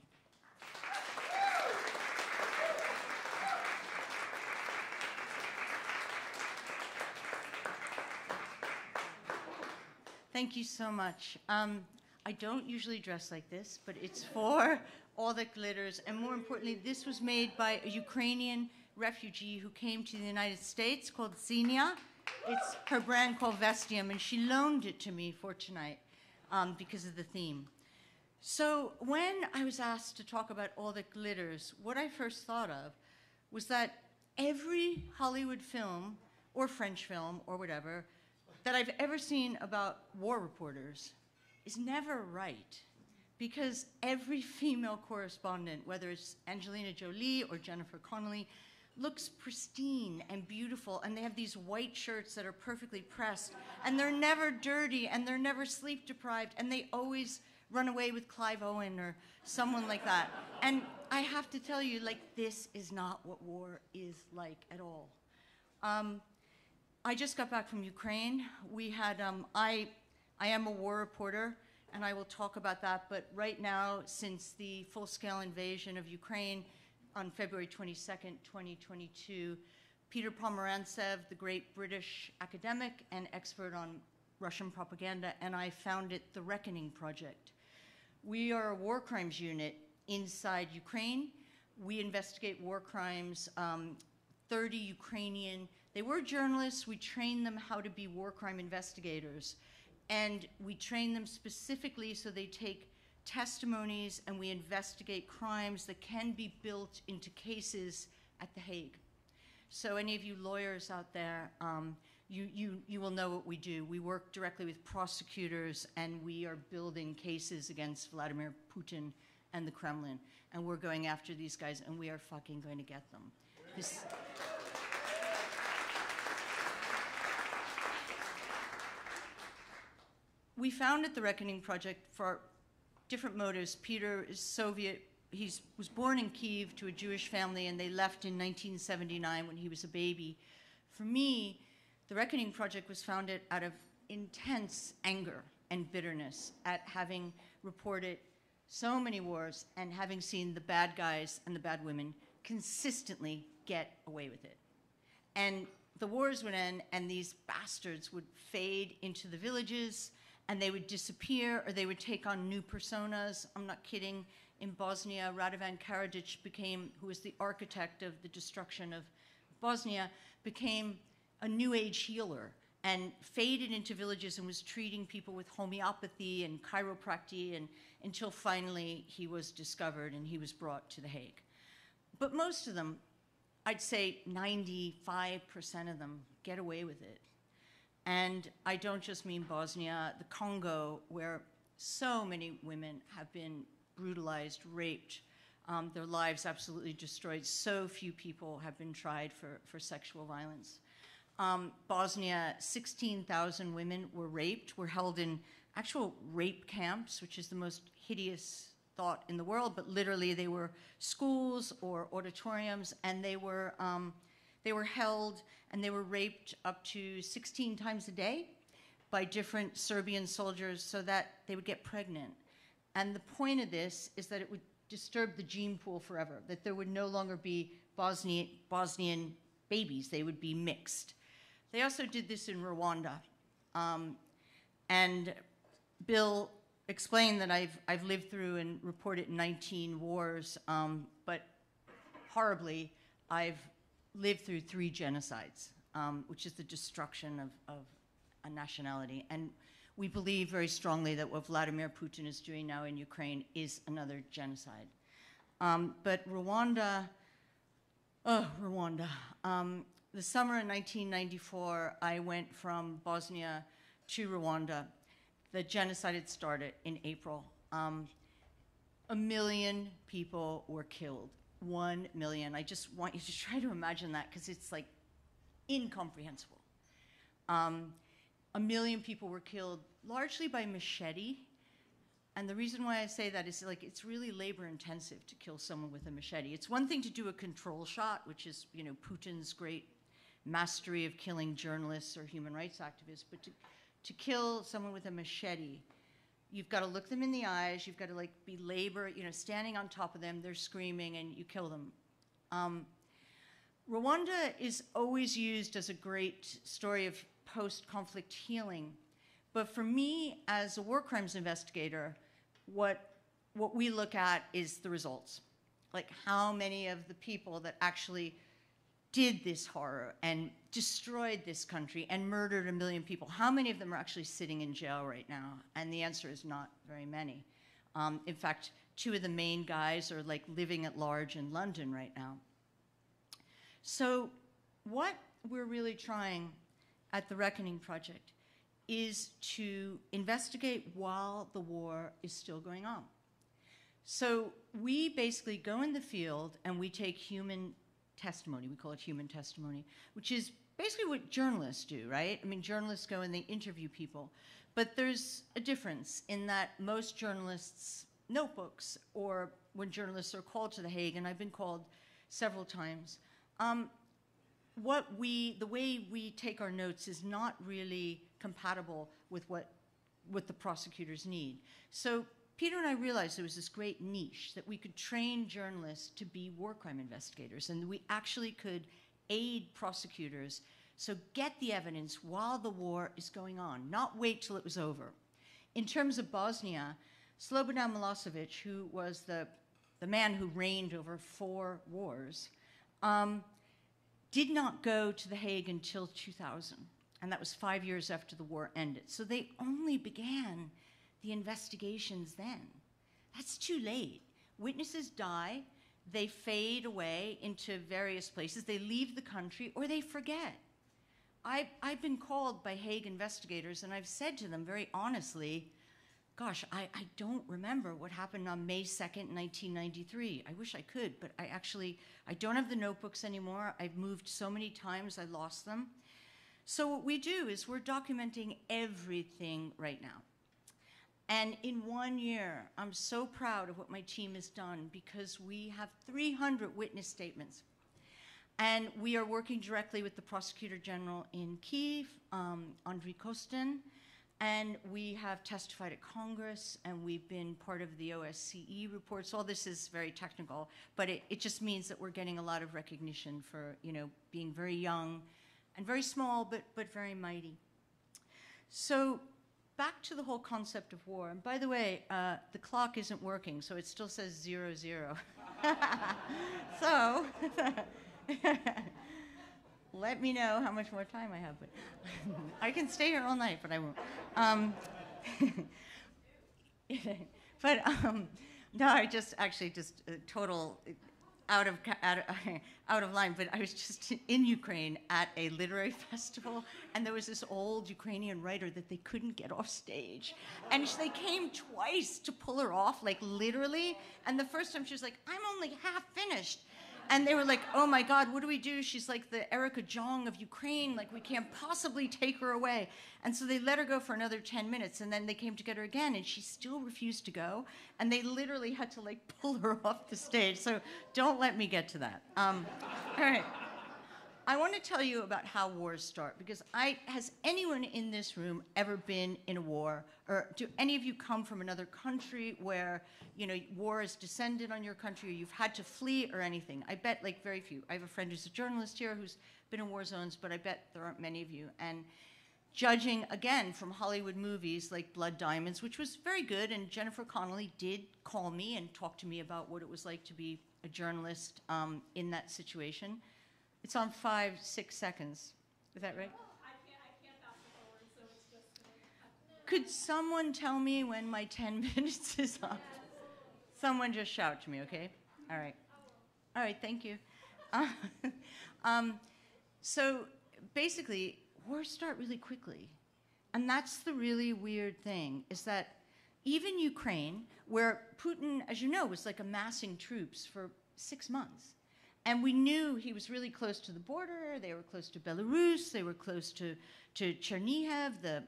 Speaker 10: Thank you so much. Um, I don't usually dress like this, but it's for All That Glitters. And more importantly, this was made by a Ukrainian refugee who came to the United States called Xenia. It's her brand called Vestium, and she loaned it to me for tonight um, because of the theme. So when I was asked to talk about All That Glitters, what I first thought of was that every Hollywood film or French film or whatever that I've ever seen about war reporters is never right, because every female correspondent, whether it's Angelina Jolie or Jennifer Connelly, looks pristine and beautiful, and they have these white shirts that are perfectly pressed, and they're never dirty, and they're never sleep deprived, and they always run away with Clive Owen or someone like that. And I have to tell you, like, this is not what war is like at all. Um, I just got back from Ukraine. We had, um, I, I am a war reporter, and I will talk about that, but right now, since the full-scale invasion of Ukraine on February twenty-second, twenty twenty-two, Peter Pomerantsev, the great British academic and expert on Russian propaganda, and I founded the Reckoning Project. We are a war crimes unit inside Ukraine. We investigate war crimes. Um, thirty Ukrainian, they were journalists. We trained them how to be war crime investigators. And we train them specifically so they take testimonies and we investigate crimes that can be built into cases at The Hague. So any of you lawyers out there, um, you, you, you will know what we do. We work directly with prosecutors, and we are building cases against Vladimir Putin and the Kremlin. And we're going after these guys, and we are fucking going to get them. This, we founded the Reckoning Project for different motives. Peter is Soviet. He was born in Kyiv to a Jewish family, and they left in nineteen seventy-nine when he was a baby. For me, the Reckoning Project was founded out of intense anger and bitterness at having reported so many wars and having seen the bad guys and the bad women consistently get away with it. And the wars would end, and these bastards would fade into the villages, and they would disappear, or they would take on new personas. I'm not kidding. In Bosnia, Radovan Karadzic became, who was the architect of the destruction of Bosnia, became a new age healer and faded into villages and was treating people with homeopathy and chiropractic, and until finally he was discovered and he was brought to The Hague. But most of them, I'd say ninety-five percent of them, get away with it. And I don't just mean Bosnia, the Congo, where so many women have been brutalized, raped, um, their lives absolutely destroyed. So few people have been tried for, for sexual violence. Um, Bosnia, sixteen thousand women were raped, were held in actual rape camps, which is the most hideous thought in the world, but literally they were schools or auditoriums, and they were, um, they were held and they were raped up to sixteen times a day by different Serbian soldiers so that they would get pregnant. And the point of this is that it would disturb the gene pool forever, that there would no longer be Bosnian, Bosnian babies, they would be mixed. They also did this in Rwanda. Um, and Bill explained that I've, I've lived through and reported nineteen wars, um, but horribly, I've lived through three genocides, um, which is the destruction of, of a nationality. And we believe very strongly that what Vladimir Putin is doing now in Ukraine is another genocide. Um, but Rwanda, oh, Rwanda. Um, the summer of nineteen ninety-four, I went from Bosnia to Rwanda. The genocide had started in April. Um, a million people were killed. One million. I just want you to try to imagine that, because it's like incomprehensible. Um, a million people were killed, largely by machete. And the reason why I say that is, like, it's really labor intensive to kill someone with a machete. It's one thing to do a control shot, which is, you know, Putin's great mastery of killing journalists or human rights activists, but to, to kill someone with a machete, you've got to look them in the eyes, you've got to, like, be labor, you know, standing on top of them, they're screaming, and you kill them. Um, Rwanda is always used as a great story of post-conflict healing. But for me, as a war crimes investigator, what, what we look at is the results. Like, how many of the people that actually did this horror and destroyed this country and murdered a million people, how many of them are actually sitting in jail right now? And the answer is not very many. Um, in fact, two of the main guys are, like, living at large in London right now. So what we're really trying at the Reckoning Project is to investigate while the war is still going on. So we basically go in the field and we take human testimony. We call it human testimony, which is basically what journalists do, right? I mean, journalists go and they interview people. But there's a difference in that most journalists' notebooks, or when journalists are called to The Hague, and I've been called several times, um, what we, the way we take our notes is not really compatible with what, what the prosecutors need. So Peter and I realized there was this great niche that we could train journalists to be war crime investigators, and we actually could aid prosecutors, so get the evidence while the war is going on, not wait till it was over. In terms of Bosnia, Slobodan Milosevic, who was the, the man who reigned over four wars, um, did not go to The Hague until two thousand, and that was five years after the war ended. So they only began the investigations then. That's too late. Witnesses die, they fade away into various places, they leave the country, or they forget. I, I've been called by Hague investigators, and I've said to them very honestly, gosh, I, I don't remember what happened on May second, nineteen ninety-three. I wish I could, but I actually, I don't have the notebooks anymore. I've moved so many times, I lost them. So what we do is we're documenting everything right now. And in one year, I'm so proud of what my team has done, because we have three hundred witness statements. And we are working directly with the Prosecutor General in Kyiv, um, Andriy Kostin, and we have testified at Congress, and we've been part of the O S C E reports. All this is very technical, but it, it just means that we're getting a lot of recognition for, you know, being very young and very small, but, but very mighty. So back to the whole concept of war. And by the way, uh, the clock isn't working, so it still says zero, zero. So let me know how much more time I have. But I can stay here all night, but I won't. Um, but um, no, I just actually just uh, total out of, ca- out of, out of line, but I was just in Ukraine at a literary festival, and there was this old Ukrainian writer that they couldn't get off stage. And they came twice to pull her off, like literally. And the first time she was like, I'm only half finished. And they were like, oh my God, what do we do? She's like the Erica Jong of Ukraine. Like, we can't possibly take her away. And so they let her go for another ten minutes. And then they came to get her again, and she still refused to go. And they literally had to, like, pull her off the stage. So don't let me get to that. Um, all right. I want to tell you about how wars start, because I, has anyone in this room ever been in a war? Or do any of you come from another country where, you know, war has descended on your country, or you've had to flee or anything? I bet, like, very few. I have a friend who's a journalist here who's been in war zones, but I bet there aren't many of you. And judging, again, from Hollywood movies like Blood Diamonds, which was very good, and Jennifer Connelly did call me and talk to me about what it was like to be a journalist um, in that situation. It's on five, six seconds. Is that right?
Speaker 3: Oh, I can't, I can't fast forward, so it's just...
Speaker 10: Could someone tell me when my ten minutes is up? Someone just shout to me, okay? All right. All right, thank you. Uh, um, so basically, wars start really quickly. And that's the really weird thing, is that even Ukraine, where Putin, as you know, was like amassing troops for six months, and we knew he was really close to the border. They were close to Belarus. They were close to, to Chernihiv. The,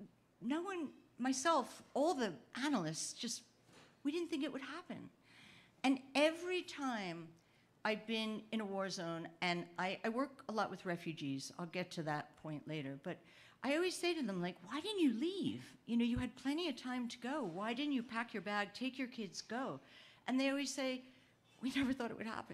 Speaker 10: no one, myself, all the analysts, just, we didn't think it would happen. And every time I've been in a war zone, and I, I work a lot with refugees. I'll get to that point later. But I always say to them, like, why didn't you leave? You know, you had plenty of time to go. Why didn't you pack your bag, take your kids, go? And they always say, we never thought it would happen.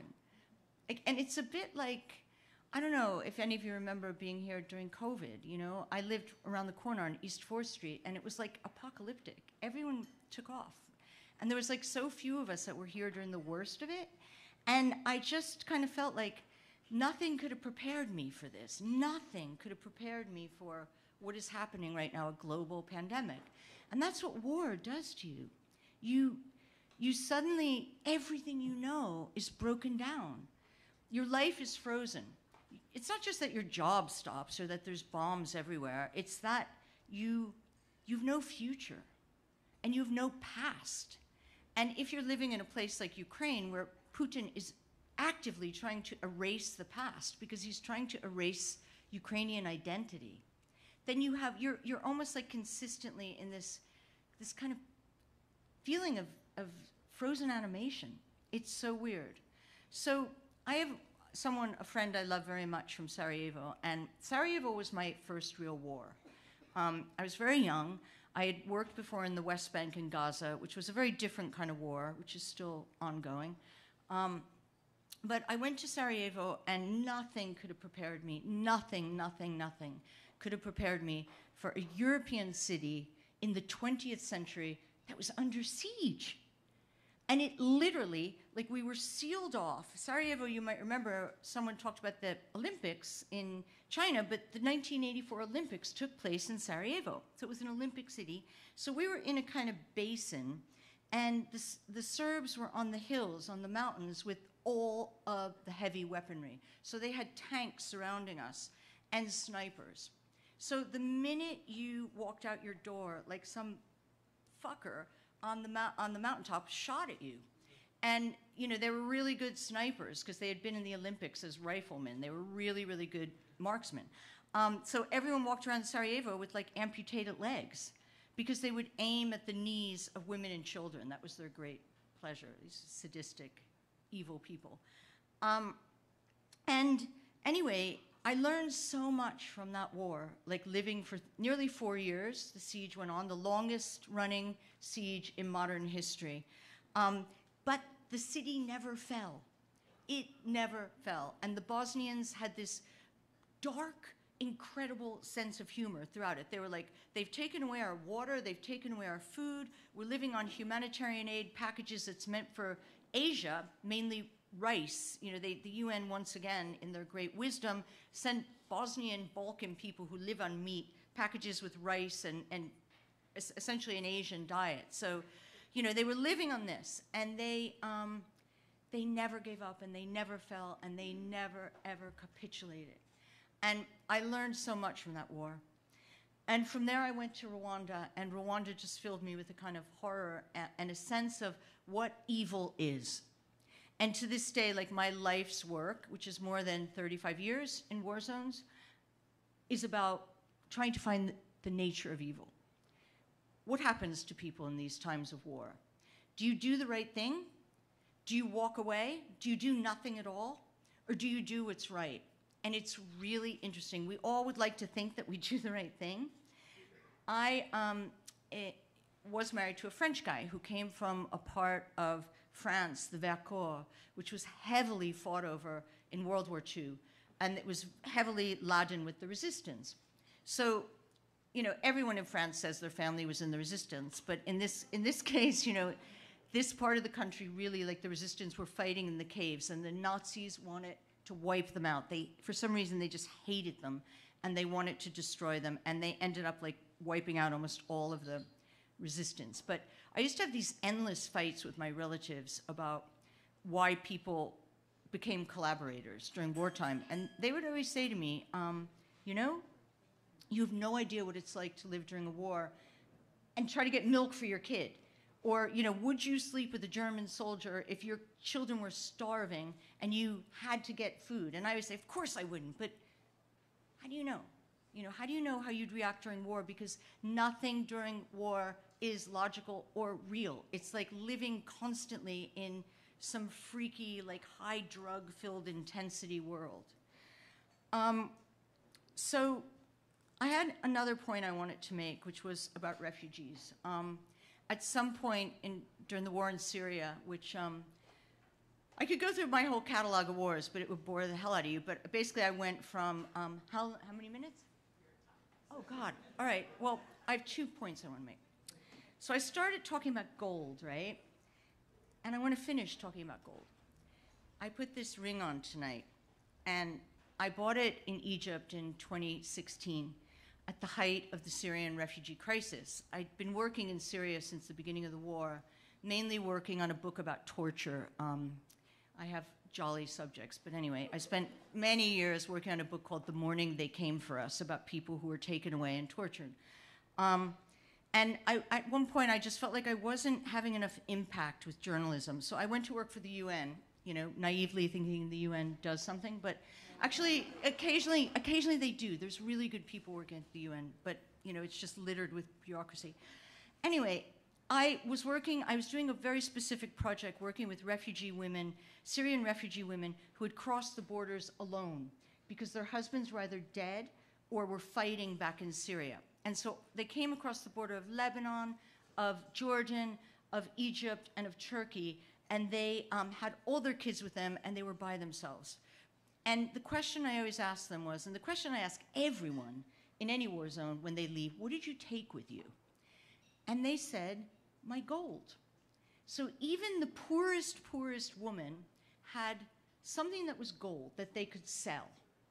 Speaker 10: And it's a bit like, I don't know if any of you remember being here during COVID, you know? I lived around the corner on East fourth Street, and it was like apocalyptic. Everyone took off. And there was like so few of us that were here during the worst of it. And I just kind of felt like nothing could have prepared me for this. Nothing could have prepared me for what is happening right now, a global pandemic. And that's what war does to you. You, you suddenly, everything you know is broken down. Your life is frozen. It's not just that your job stops or that there's bombs everywhere. It's that you, you've no future and you have no past. And if you're living in a place like Ukraine, where Putin is actively trying to erase the past because he's trying to erase Ukrainian identity, then you have, you're, you're almost like consistently in this, this kind of feeling of, of frozen animation. It's so weird. So I have someone, a friend I love very much from Sarajevo, and Sarajevo was my first real war. Um, I was very young. I had worked before in the West Bank and Gaza, which was a very different kind of war, which is still ongoing. Um, but I went to Sarajevo, and nothing could have prepared me, nothing, nothing, nothing could have prepared me for a European city in the twentieth century that was under siege. And it literally, like, we were sealed off. Sarajevo, you might remember, someone talked about the Olympics in China, but the nineteen eighty-four Olympics took place in Sarajevo. So it was an Olympic city. So we were in a kind of basin, and the, the Serbs were on the hills, on the mountains, with all of the heavy weaponry. So they had tanks surrounding us and snipers. So the minute you walked out your door, like some fucker on the, mount, on the mountaintop shot at you. And, you know, they were really good snipers because they had been in the Olympics as riflemen. They were really, really good marksmen. Um, so everyone walked around Sarajevo with, like, amputated legs because they would aim at the knees of women and children. That was their great pleasure, these sadistic, evil people. Um, and anyway, I learned so much from that war, like living for nearly four years. The siege went on, the longest running siege in modern history. Um, but the city never fell. It never fell. And the Bosnians had this dark, incredible sense of humor throughout it. They were like, they've taken away our water, they've taken away our food, we're living on humanitarian aid packages that's meant for Asia, mainly rice. You know, they, the U N, once again, in their great wisdom, sent Bosnian Balkan people who live on meat packages with rice and, and essentially an Asian diet. So, you know, they were living on this, and they, um, they never gave up and they never fell and they never, ever capitulated. And I learned so much from that war. And from there I went to Rwanda, and Rwanda just filled me with a kind of horror and a sense of what evil is. And to this day, like my life's work, which is more than thirty-five years in war zones, is about trying to find the nature of evil. What happens to people in these times of war? Do you do the right thing? Do you walk away? Do you do nothing at all? Or do you do what's right? And it's really interesting. We all would like to think that we do the right thing. I um, it, was married to a French guy who came from a part of France, the Vercors, which was heavily fought over in World War Two, and it was heavily laden with the resistance. So, you know, everyone in France says their family was in the resistance, but in this, in this case, you know, this part of the country really, like the resistance, were fighting in the caves, and the Nazis wanted to wipe them out. They, for some reason, they just hated them, and they wanted to destroy them, and they ended up like wiping out almost all of the resistance. But I used to have these endless fights with my relatives about why people became collaborators during wartime, and they would always say to me, um, you know, you have no idea what it's like to live during a war and try to get milk for your kid. Or, you know, would you sleep with a German soldier if your children were starving and you had to get food? And I would say, of course I wouldn't, but how do you know? You know, how do you know how you'd react during war? Because nothing during war is logical or real. It's like living constantly in some freaky, like high drug-filled intensity world. Um, so I had another point I wanted to make, which was about refugees. Um, At some point in, during the war in Syria, which um, I could go through my whole catalog of wars, but it would bore the hell out of you. But basically, I went from, um, how, how many minutes? Oh, God. All right. Well, I have two points I want to make. So I started talking about gold, right? And I want to finish talking about gold. I put this ring on tonight, and I bought it in Egypt in twenty sixteen. At the height of the Syrian refugee crisis. I'd been working in Syria since the beginning of the war, mainly working on a book about torture. Um, I have jolly subjects, but anyway, I spent many years working on a book called The Morning They Came for Us, about people who were taken away and tortured. Um, and I, at one point, I just felt like I wasn't having enough impact with journalism, so I went to work for the U N, you know, naively thinking the U N does something, but actually, occasionally, occasionally they do. There's really good people working at the U N, but you know, it's just littered with bureaucracy. Anyway, I was working, I was doing a very specific project working with refugee women, Syrian refugee women who had crossed the borders alone because their husbands were either dead or were fighting back in Syria. And so they came across the border of Lebanon, of Jordan, of Egypt, and of Turkey, and they um, had all their kids with them, and they were by themselves. And the question I always ask them was, and the question I ask everyone in any war zone when they leave, what did you take with you? And they said, my gold. So even the poorest, poorest woman had something that was gold that they could sell.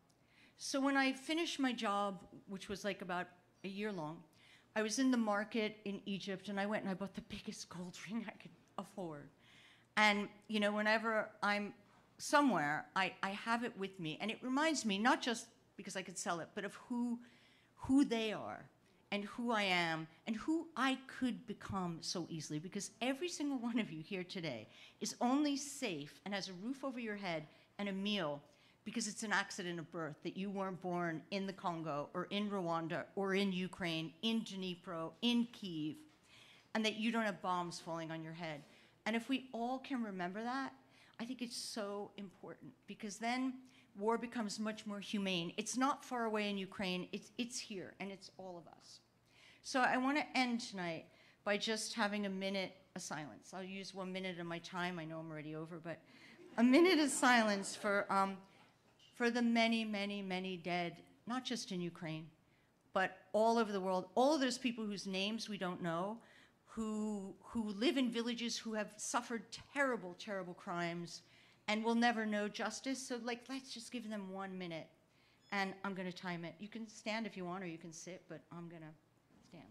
Speaker 10: So when I finished my job, which was like about a year long, I was in the market in Egypt, and I went and I bought the biggest gold ring I could afford. And, you know, whenever I'm somewhere, I, I have it with me, and it reminds me, not just because I could sell it, but of who, who they are, and who I am, and who I could become so easily, because every single one of you here today is only safe and has a roof over your head and a meal because it's an accident of birth, that you weren't born in the Congo, or in Rwanda, or in Ukraine, in Dnipro, in Kyiv, and that you don't have bombs falling on your head. And if we all can remember that, I think it's so important, because then war becomes much more humane. It's not far away in Ukraine, it's, it's here, and it's all of us. So I want to end tonight by just having a minute of silence. I'll use one minute of my time. I know I'm already over, but a minute of silence for, um, for the many, many, many dead, not just in Ukraine, but all over the world, all of those people whose names we don't know, who, who live in villages who have suffered terrible, terrible crimes and will never know justice. So like, let's just give them one minute, and I'm gonna time it. You can stand if you want, or you can sit, but I'm gonna stand.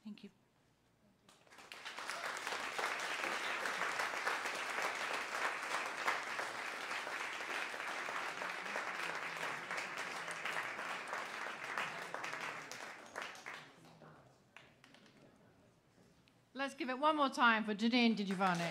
Speaker 10: Thank you.
Speaker 1: Let's give it one more time for Janine DiGiovanni.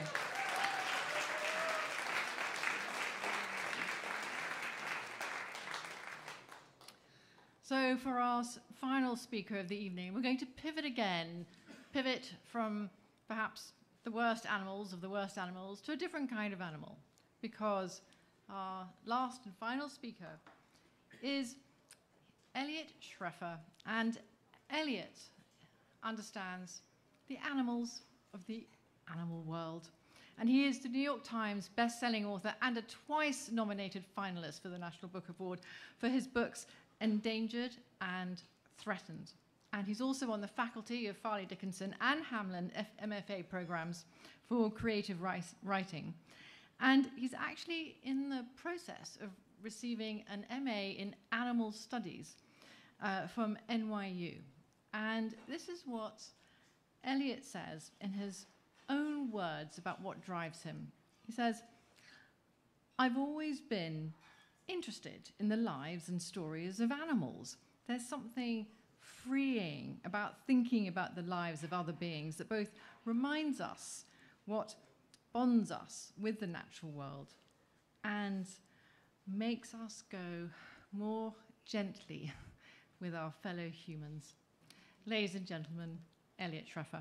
Speaker 1: So for our s- final speaker of the evening, we're going to pivot again, pivot from perhaps the worst animals of the worst animals to a different kind of animal, because our last and final speaker is Elliot Schreffer, and Elliot understands the animals of the animal world. And he is the New York Times best-selling author and a twice-nominated finalist for the National Book Award for his books Endangered and Threatened. And he's also on the faculty of Farley Dickinson and Hamlin F- M F A programs for creative ri- writing. And he's actually in the process of receiving an M A in Animal Studies uh, from N Y U. And this is what Elliot says in his own words about what drives him. He says, "I've always been interested in the lives and stories of animals. There's something freeing about thinking about the lives of other beings that both reminds us what bonds us with the natural world and makes us go more gently with our fellow humans." Ladies and gentlemen, Elliot Schreffer.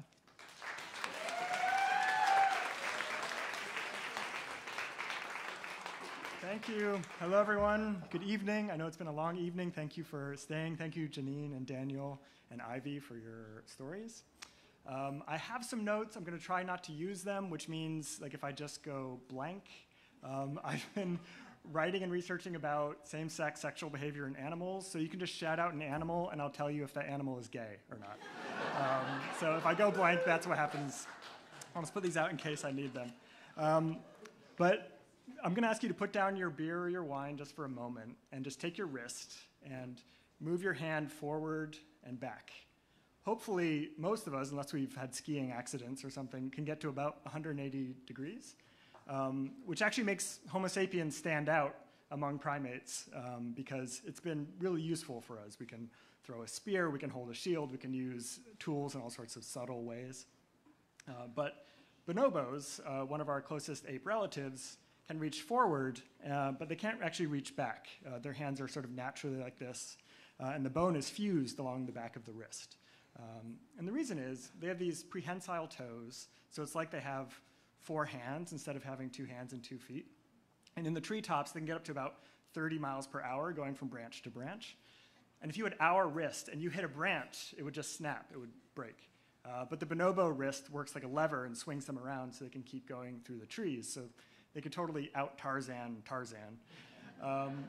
Speaker 11: Thank you. Hello, everyone. Good evening. I know it's been a long evening. Thank you for staying. Thank you, Janine and Daniel and Ivy, for your stories. Um, I have some notes. I'm going to try not to use them, which means like if I just go blank. Um, I've been writing and researching about same-sex sexual behavior in animals, so you can just shout out an animal, and I'll tell you if that animal is gay or not. um, so if I go blank, that's what happens. I'll just put these out in case I need them. Um, but I'm going to ask you to put down your beer or your wine just for a moment and just take your wrist and move your hand forward and back. Hopefully, most of us, unless we've had skiing accidents or something, can get to about one hundred eighty degrees, um, which actually makes Homo sapiens stand out among primates um, because it's been really useful for us. We can throw a spear, we can hold a shield, we can use tools in all sorts of subtle ways. Uh, but bonobos, uh, one of our closest ape relatives, can reach forward, uh, but they can't actually reach back. Uh, their hands are sort of naturally like this, uh, and the bone is fused along the back of the wrist. Um, and the reason is they have these prehensile toes, so it's like they have four hands instead of having two hands and two feet. And in the treetops, they can get up to about thirty miles per hour going from branch to branch. And if you had our wrist and you hit a branch, it would just snap, it would break. Uh, but the bonobo wrist works like a lever and swings them around so they can keep going through the trees. So they could totally out Tarzan Tarzan. Um,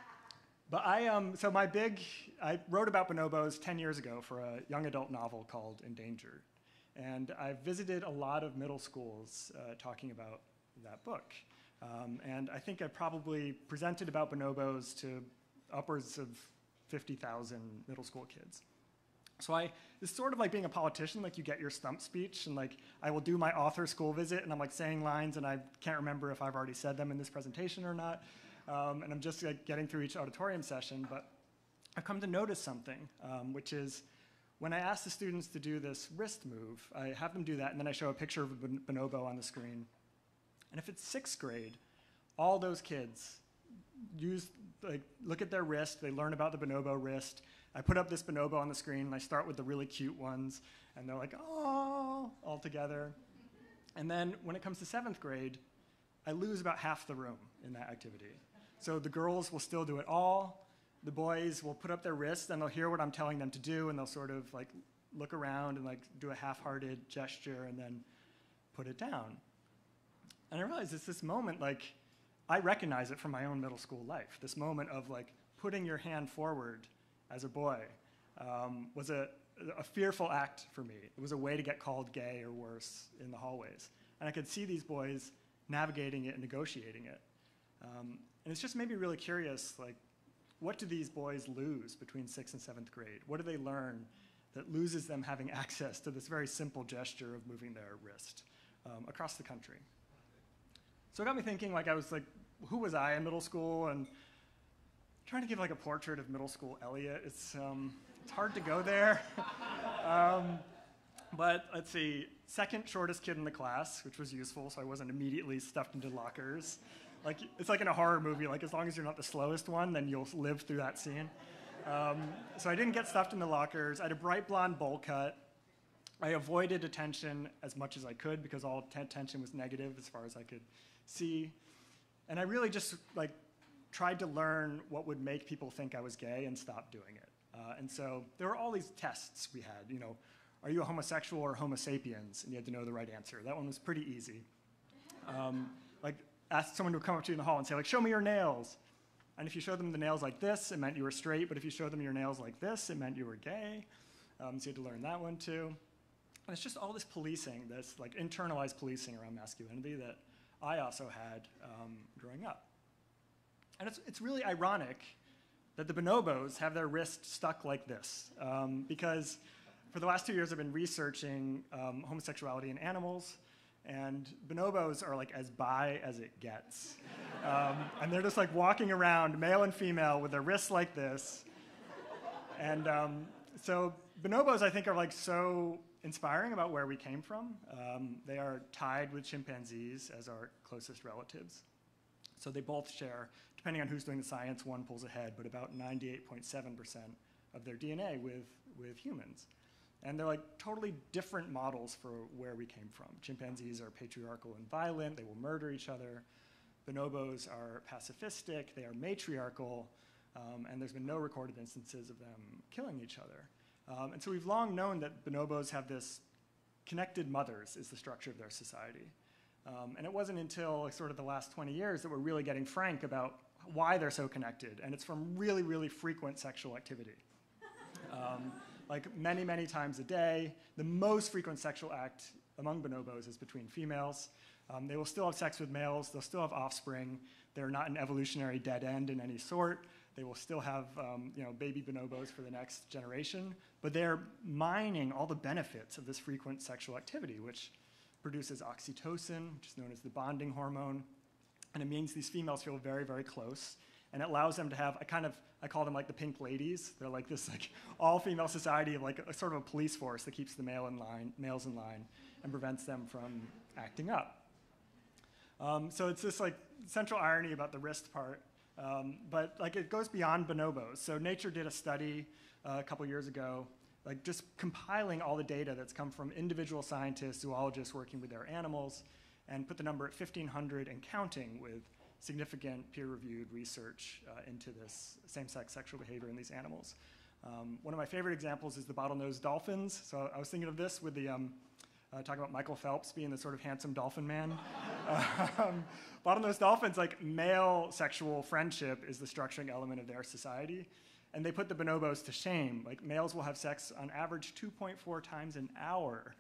Speaker 11: but I, um, so my big, I wrote about bonobos ten years ago for a young adult novel called Endangered. And I visited a lot of middle schools uh, talking about that book. Um, and I think I probably presented about bonobos to upwards of fifty thousand middle school kids. So I, it's sort of like being a politician, like you get your stump speech, and like I will do my author school visit, and I'm like saying lines, and I can't remember if I've already said them in this presentation or not. Um, and I'm just like getting through each auditorium session, but I've come to notice something, um, which is when I ask the students to do this wrist move, I have them do that, and then I show a picture of a bon- bonobo on the screen. And if it's sixth grade, all those kids use, like, look at their wrist, they learn about the bonobo wrist. I put up this bonobo on the screen, and I start with the really cute ones, and they're like, oh, all together. And then when it comes to seventh grade, I lose about half the room in that activity. So the girls will still do it all. The boys will put up their wrists, and they'll hear what I'm telling them to do, and they'll sort of like look around and like do a half-hearted gesture and then put it down. And I realized it's this moment, like, I recognize it from my own middle school life, this moment of like putting your hand forward as a boy um, was a, a fearful act for me. It was a way to get called gay or worse in the hallways. And I could see these boys navigating it and negotiating it. Um, and it's just made me really curious, like, what do these boys lose between sixth and seventh grade? What do they learn that loses them having access to this very simple gesture of moving their wrist um, across the country. So it got me thinking, like I was like, who was I in middle school? And trying to give like a portrait of middle school Elliot, it's, um, it's hard to go there. um, but let's see, second shortest kid in the class, which was useful, so I wasn't immediately stuffed into lockers. Like, it's like in a horror movie, like as long as you're not the slowest one, then you'll live through that scene. Um, so I didn't get stuffed in the lockers. I had a bright blonde bowl cut. I avoided attention as much as I could because all t- attention was negative as far as I could see. And I really just like tried to learn what would make people think I was gay and stop doing it. Uh, and so there were all these tests we had, you know, are you a homosexual or homo sapiens? And you had to know the right answer. That one was pretty easy. Um, like, ask someone to come up to you in the hall and say, like, show me your nails. And if you showed them the nails like this, it meant you were straight, but if you showed them your nails like this, it meant you were gay. Um, so you had to learn that one too. And it's just all this policing, this like internalized policing around masculinity that I also had um, growing up. And it's, it's really ironic that the bonobos have their wrists stuck like this, um, because for the last two years I've been researching um, homosexuality in animals, and bonobos are like as bi as it gets. Um, and they're just like walking around, male and female, with their wrists like this. And um, so bonobos, I think, are like so inspiring about where we came from. Um, they are tied with chimpanzees as our closest relatives. So they both share, depending on who's doing the science, one pulls ahead, but about ninety-eight point seven percent of their D N A with, with humans. And they're like totally different models for where we came from. Chimpanzees are patriarchal and violent. They will murder each other. Bonobos are pacifistic. They are matriarchal. Um, and there's been no recorded instances of them killing each other. Um, and so we've long known that bonobos have this connected mothers is the structure of their society. Um, and it wasn't until like, sort of the last twenty years that we're really getting frank about why they're so connected. And it's from really, really frequent sexual activity. Um, like many, many times a day. The most frequent sexual act among bonobos is between females. Um, they will still have sex with males. They'll still have offspring. They're not an evolutionary dead end in any sort. They will still have um, you know, baby bonobos for the next generation. But they're mining all the benefits of this frequent sexual activity, which produces oxytocin, which is known as the bonding hormone. And it means these females feel very, very close. And it allows them to have a kind of, I call them like the pink ladies. They're like this like all-female society of like a, a sort of a police force that keeps the male in line, males in line and prevents them from acting up. Um, so it's this like central irony about the wrist part, um, but like it goes beyond bonobos. So Nature did a study uh, a couple years ago, like just compiling all the data that's come from individual scientists, zoologists working with their animals, and put the number at fifteen hundred and counting with significant peer-reviewed research uh, into this same-sex sexual behavior in these animals. Um, one of my favorite examples is the bottlenose dolphins. So I was thinking of this with the, um, uh, talking about Michael Phelps being the sort of handsome dolphin man. um, bottlenose dolphins, like male sexual friendship is the structuring element of their society. And they put the bonobos to shame. Like males will have sex on average two point four times an hour,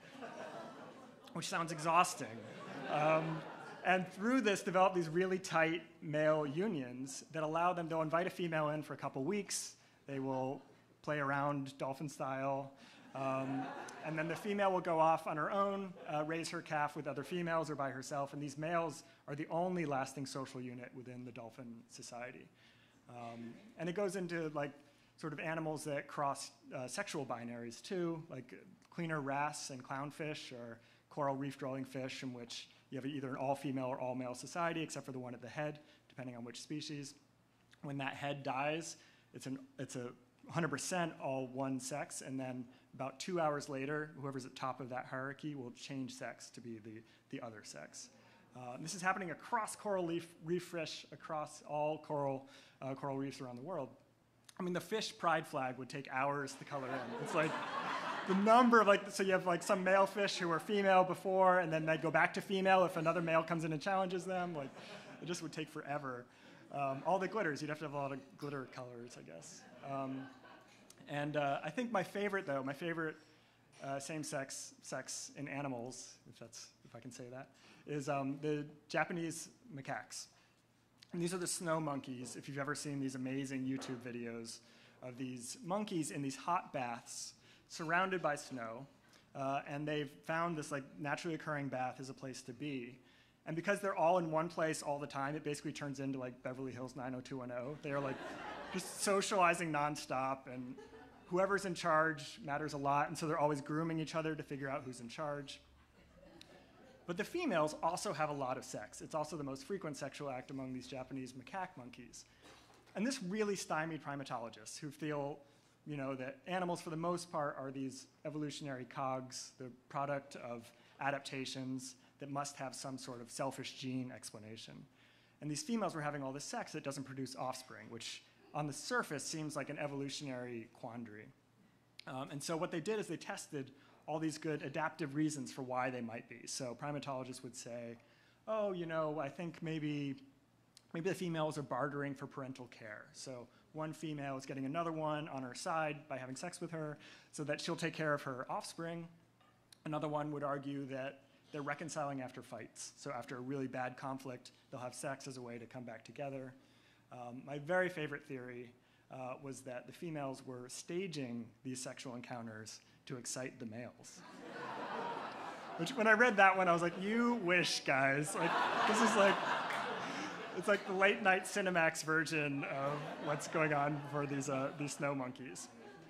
Speaker 11: which sounds exhausting. Um, And through this, develop these really tight male unions that allow them, they'll invite a female in for a couple weeks. They will play around dolphin style. Um, and then the female will go off on her own, uh, raise her calf with other females or by herself. And these males are the only lasting social unit within the dolphin society. Um, and it goes into like sort of animals that cross uh, sexual binaries too, like cleaner wrasse and clownfish or coral reef-dwelling fish, in which you have either an all-female or all-male society, except for the one at the head, depending on which species. When that head dies, it's, an, it's a one hundred percent all one sex, and then about two hours later, whoever's at top of that hierarchy will change sex to be the, the other sex. Uh, this is happening across coral reef, reef fish, across all coral, uh, coral reefs around the world. I mean, the fish pride flag would take hours to color in. It's like, the number of like, so you have like some male fish who were female before, and then they go back to female if another male comes in and challenges them. Like, it just would take forever. Um, all the glitters, you'd have to have a lot of glitter colors, I guess. Um, and uh, I think my favorite, though, my favorite uh, same-sex sex in animals, if that's, if I can say that, is um, the Japanese macaques. And these are the snow monkeys. If you've ever seen these amazing YouTube videos of these monkeys in these hot baths. surrounded by snow, uh, and they've found this like naturally occurring bath as a place to be. And because they're all in one place all the time, it basically turns into like Beverly Hills nine oh two one oh. They're like just socializing nonstop, and whoever's in charge matters a lot, and so they're always grooming each other to figure out who's in charge. But the females also have a lot of sex. It's also the most frequent sexual act among these Japanese macaque monkeys. And this really stymied primatologists who feel, you know, that animals for the most part are these evolutionary cogs, the product of adaptations that must have some sort of selfish gene explanation. And these females were having all this sex that doesn't produce offspring, which on the surface seems like an evolutionary quandary. Um, and so what they did is they tested all these good adaptive reasons for why they might be. So primatologists would say, oh, you know, I think maybe, maybe the females are bartering for parental care. So one female is getting another one on her side by having sex with her so that she'll take care of her offspring. Another one would argue that they're reconciling after fights. So after a really bad conflict, they'll have sex as a way to come back together. Um, my very favorite theory uh, was that the females were staging these sexual encounters to excite the males. Which, when I read that one, I was like, you wish, guys. Like, this is like, it's like the late night Cinemax version of what's going on for these, uh, these snow monkeys.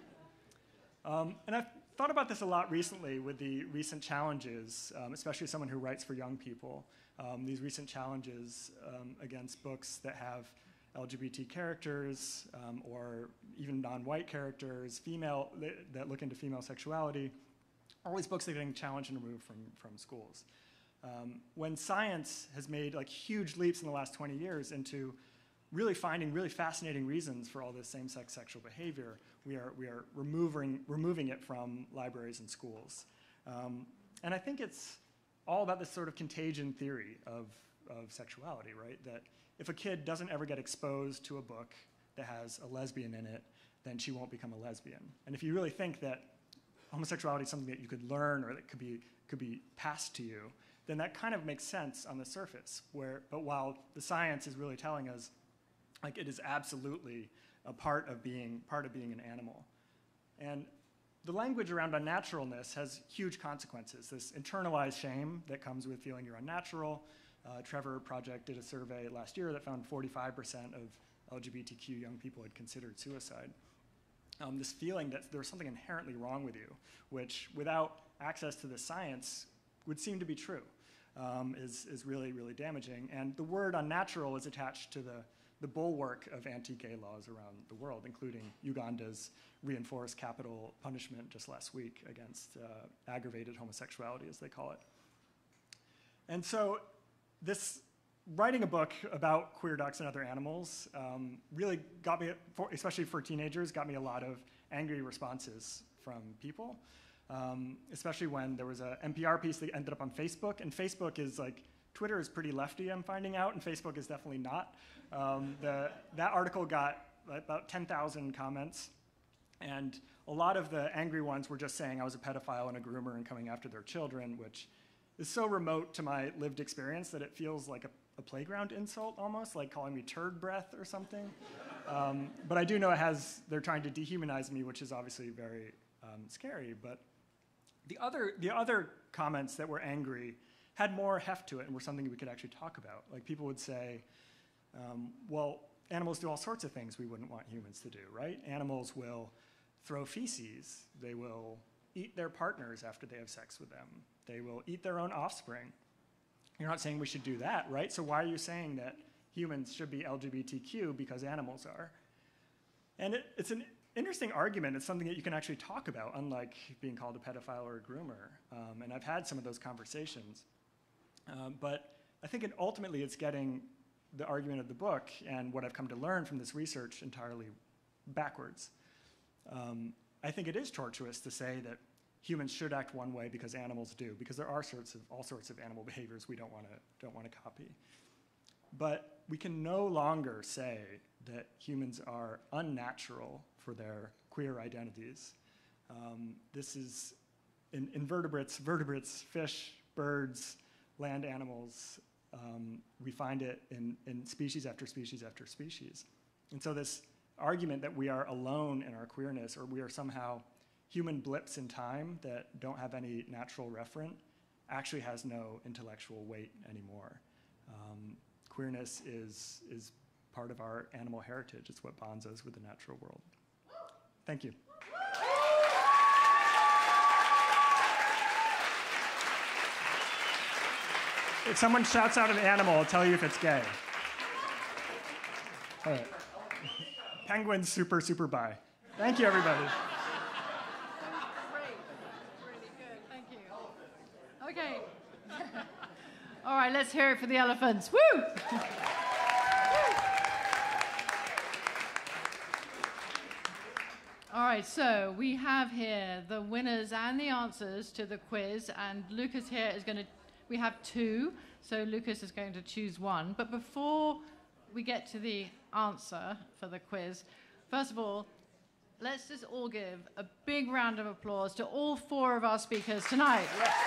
Speaker 11: Um, and I've thought about this a lot recently with the recent challenges, um, especially someone who writes for young people, um, these recent challenges um, against books that have L G B T characters um, or even non-white characters, female, that look into female sexuality, all these books that are getting challenged and removed from, from schools. Um, when science has made like huge leaps in the last twenty years into really finding really fascinating reasons for all this same-sex sexual behavior, we are, we are removing, removing it from libraries and schools. Um, and I think it's all about this sort of contagion theory of, of sexuality, right? That if a kid doesn't ever get exposed to a book that has a lesbian in it, then she won't become a lesbian. And if you really think that homosexuality is something that you could learn or that could be, could be passed to you, then that kind of makes sense on the surface. Where, but while the science is really telling us like it is absolutely a part of being part of being an animal. And the language around unnaturalness has huge consequences. This internalized shame that comes with feeling you're unnatural. Uh, Trevor Project did a survey last year that found forty-five percent of L G B T Q young people had considered suicide. Um, this feeling that there's something inherently wrong with you, which without access to the science would seem to be true, um, is, is really, really damaging. And the word unnatural is attached to the the bulwark of anti-gay laws around the world, including Uganda's reinforced capital punishment just last week against uh, aggravated homosexuality, as they call it. And so this, writing a book about queer ducks and other animals um, really got me, for, especially for teenagers, got me a lot of angry responses from people, um, especially when there was an N P R piece that ended up on Facebook, and Facebook is like, Twitter is pretty lefty, I'm finding out, and Facebook is definitely not. Um, the, that article got about ten thousand comments, and a lot of the angry ones were just saying I was a pedophile and a groomer and coming after their children, which is so remote to my lived experience that it feels like a, a playground insult almost, like calling me turd breath or something. Um, but I do know it has, they're trying to dehumanize me, which is obviously very um, scary. But the other, the other comments that were angry had more heft to it and were something we could actually talk about. Like people would say, um, well, animals do all sorts of things we wouldn't want humans to do, right? Animals will throw feces. They will eat their partners after they have sex with them. They will eat their own offspring. You're not saying we should do that, right? So why are you saying that humans should be L G B T Q because animals are? And it, it's an interesting argument. It's something that you can actually talk about, unlike being called a pedophile or a groomer. Um, and I've had some of those conversations. Um, but I think it, ultimately it's getting the argument of the book and what I've come to learn from this research entirely backwards. Um, I think it is tortuous to say that humans should act one way because animals do, because there are sorts of, all sorts of animal behaviors we don't want to don't want to copy. But we can no longer say that humans are unnatural for their queer identities. Um, this is in invertebrates, vertebrates, fish, birds, land animals. Um, we find it in, in species after species after species. And so this argument that we are alone in our queerness or we are somehow human blips in time that don't have any natural referent actually has no intellectual weight anymore. Um, queerness is, is part of our animal heritage. It's what bonds us with the natural world. Thank you. If someone shouts out an animal, I'll tell you if it's gay. All right. Penguins super, super bi. Thank you, everybody.
Speaker 1: Great. Really good. Thank you. Okay. All right, let's hear it for the elephants. Woo! All right, so we have here the winners and the answers to the quiz, and Lucas here is going to, we have two, so Lucas is going to choose one. But before we get to the answer for the quiz, first of all, let's just all give a big round of applause to all four of our speakers tonight.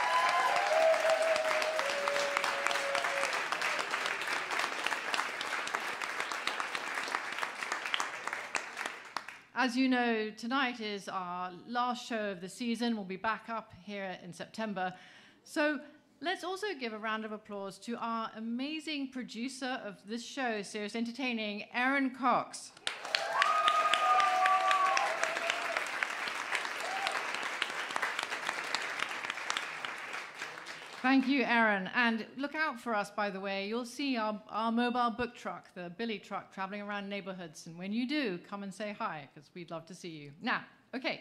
Speaker 1: As you know, tonight is our last show of the season. We'll be back up here in September. So let's also give a round of applause to our amazing producer of this show, Serious Entertaining, Aaron Cox. Thank you, Aaron. And look out for us, by the way. You'll see our, our mobile book truck, the Billy truck, traveling around neighborhoods. And when you do, come and say hi, because we'd love to see you. Now, okay.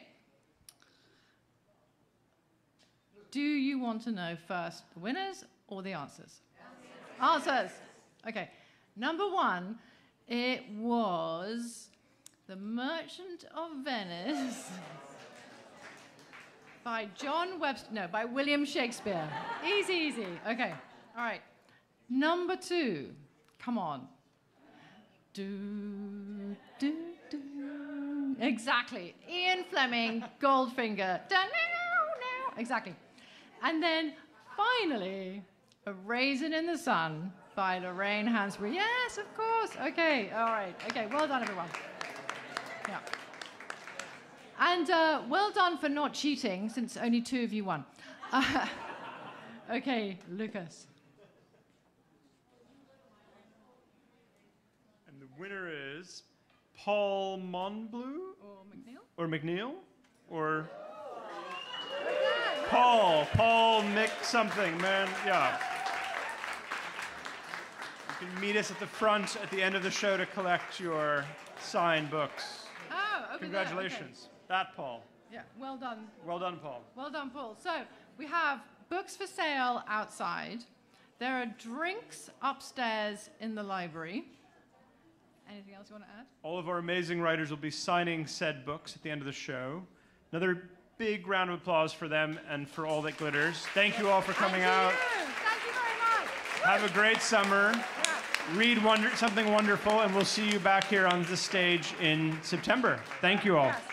Speaker 1: Do you want to know first the winners or the answers? Answers. Answers. Okay. Number one, it was The Merchant of Venice. By John Webster, no, by William Shakespeare. Easy, easy. Okay, all right. Number two, come on. Do, do, do. Exactly. Ian Fleming, Goldfinger. Da, now, now. Exactly. And then finally, A Raisin in the Sun by Lorraine Hansberry. Yes, of course. Okay, all right. Okay, well done, everyone. Yeah. And uh, well done for not cheating, since only two of you won. Uh, okay, Lucas.
Speaker 2: And the winner is Paul Monbleu?
Speaker 1: Or McNeil?
Speaker 2: Or McNeil? Or Paul. Paul Mick something, man. Yeah. You can meet us at the front at the end of the show to collect your signed books.
Speaker 1: Oh, over
Speaker 2: Congratulations.
Speaker 1: there. Okay.
Speaker 2: That Paul.
Speaker 1: Yeah, well done.
Speaker 2: Well done, Paul.
Speaker 1: Well done, Paul. So we have books for sale outside. There are drinks upstairs in the library. Anything else you want to add?
Speaker 2: All of our amazing writers will be signing said books at the end of the show. Another big round of applause for them and for all that glitters. Thank you all for coming
Speaker 1: Thank
Speaker 2: out.
Speaker 1: You. Thank you very much.
Speaker 2: Have a great summer.
Speaker 1: Yeah.
Speaker 2: Read wonder- something wonderful, and we'll see you back here on the stage in September. Thank you all.
Speaker 1: Yes.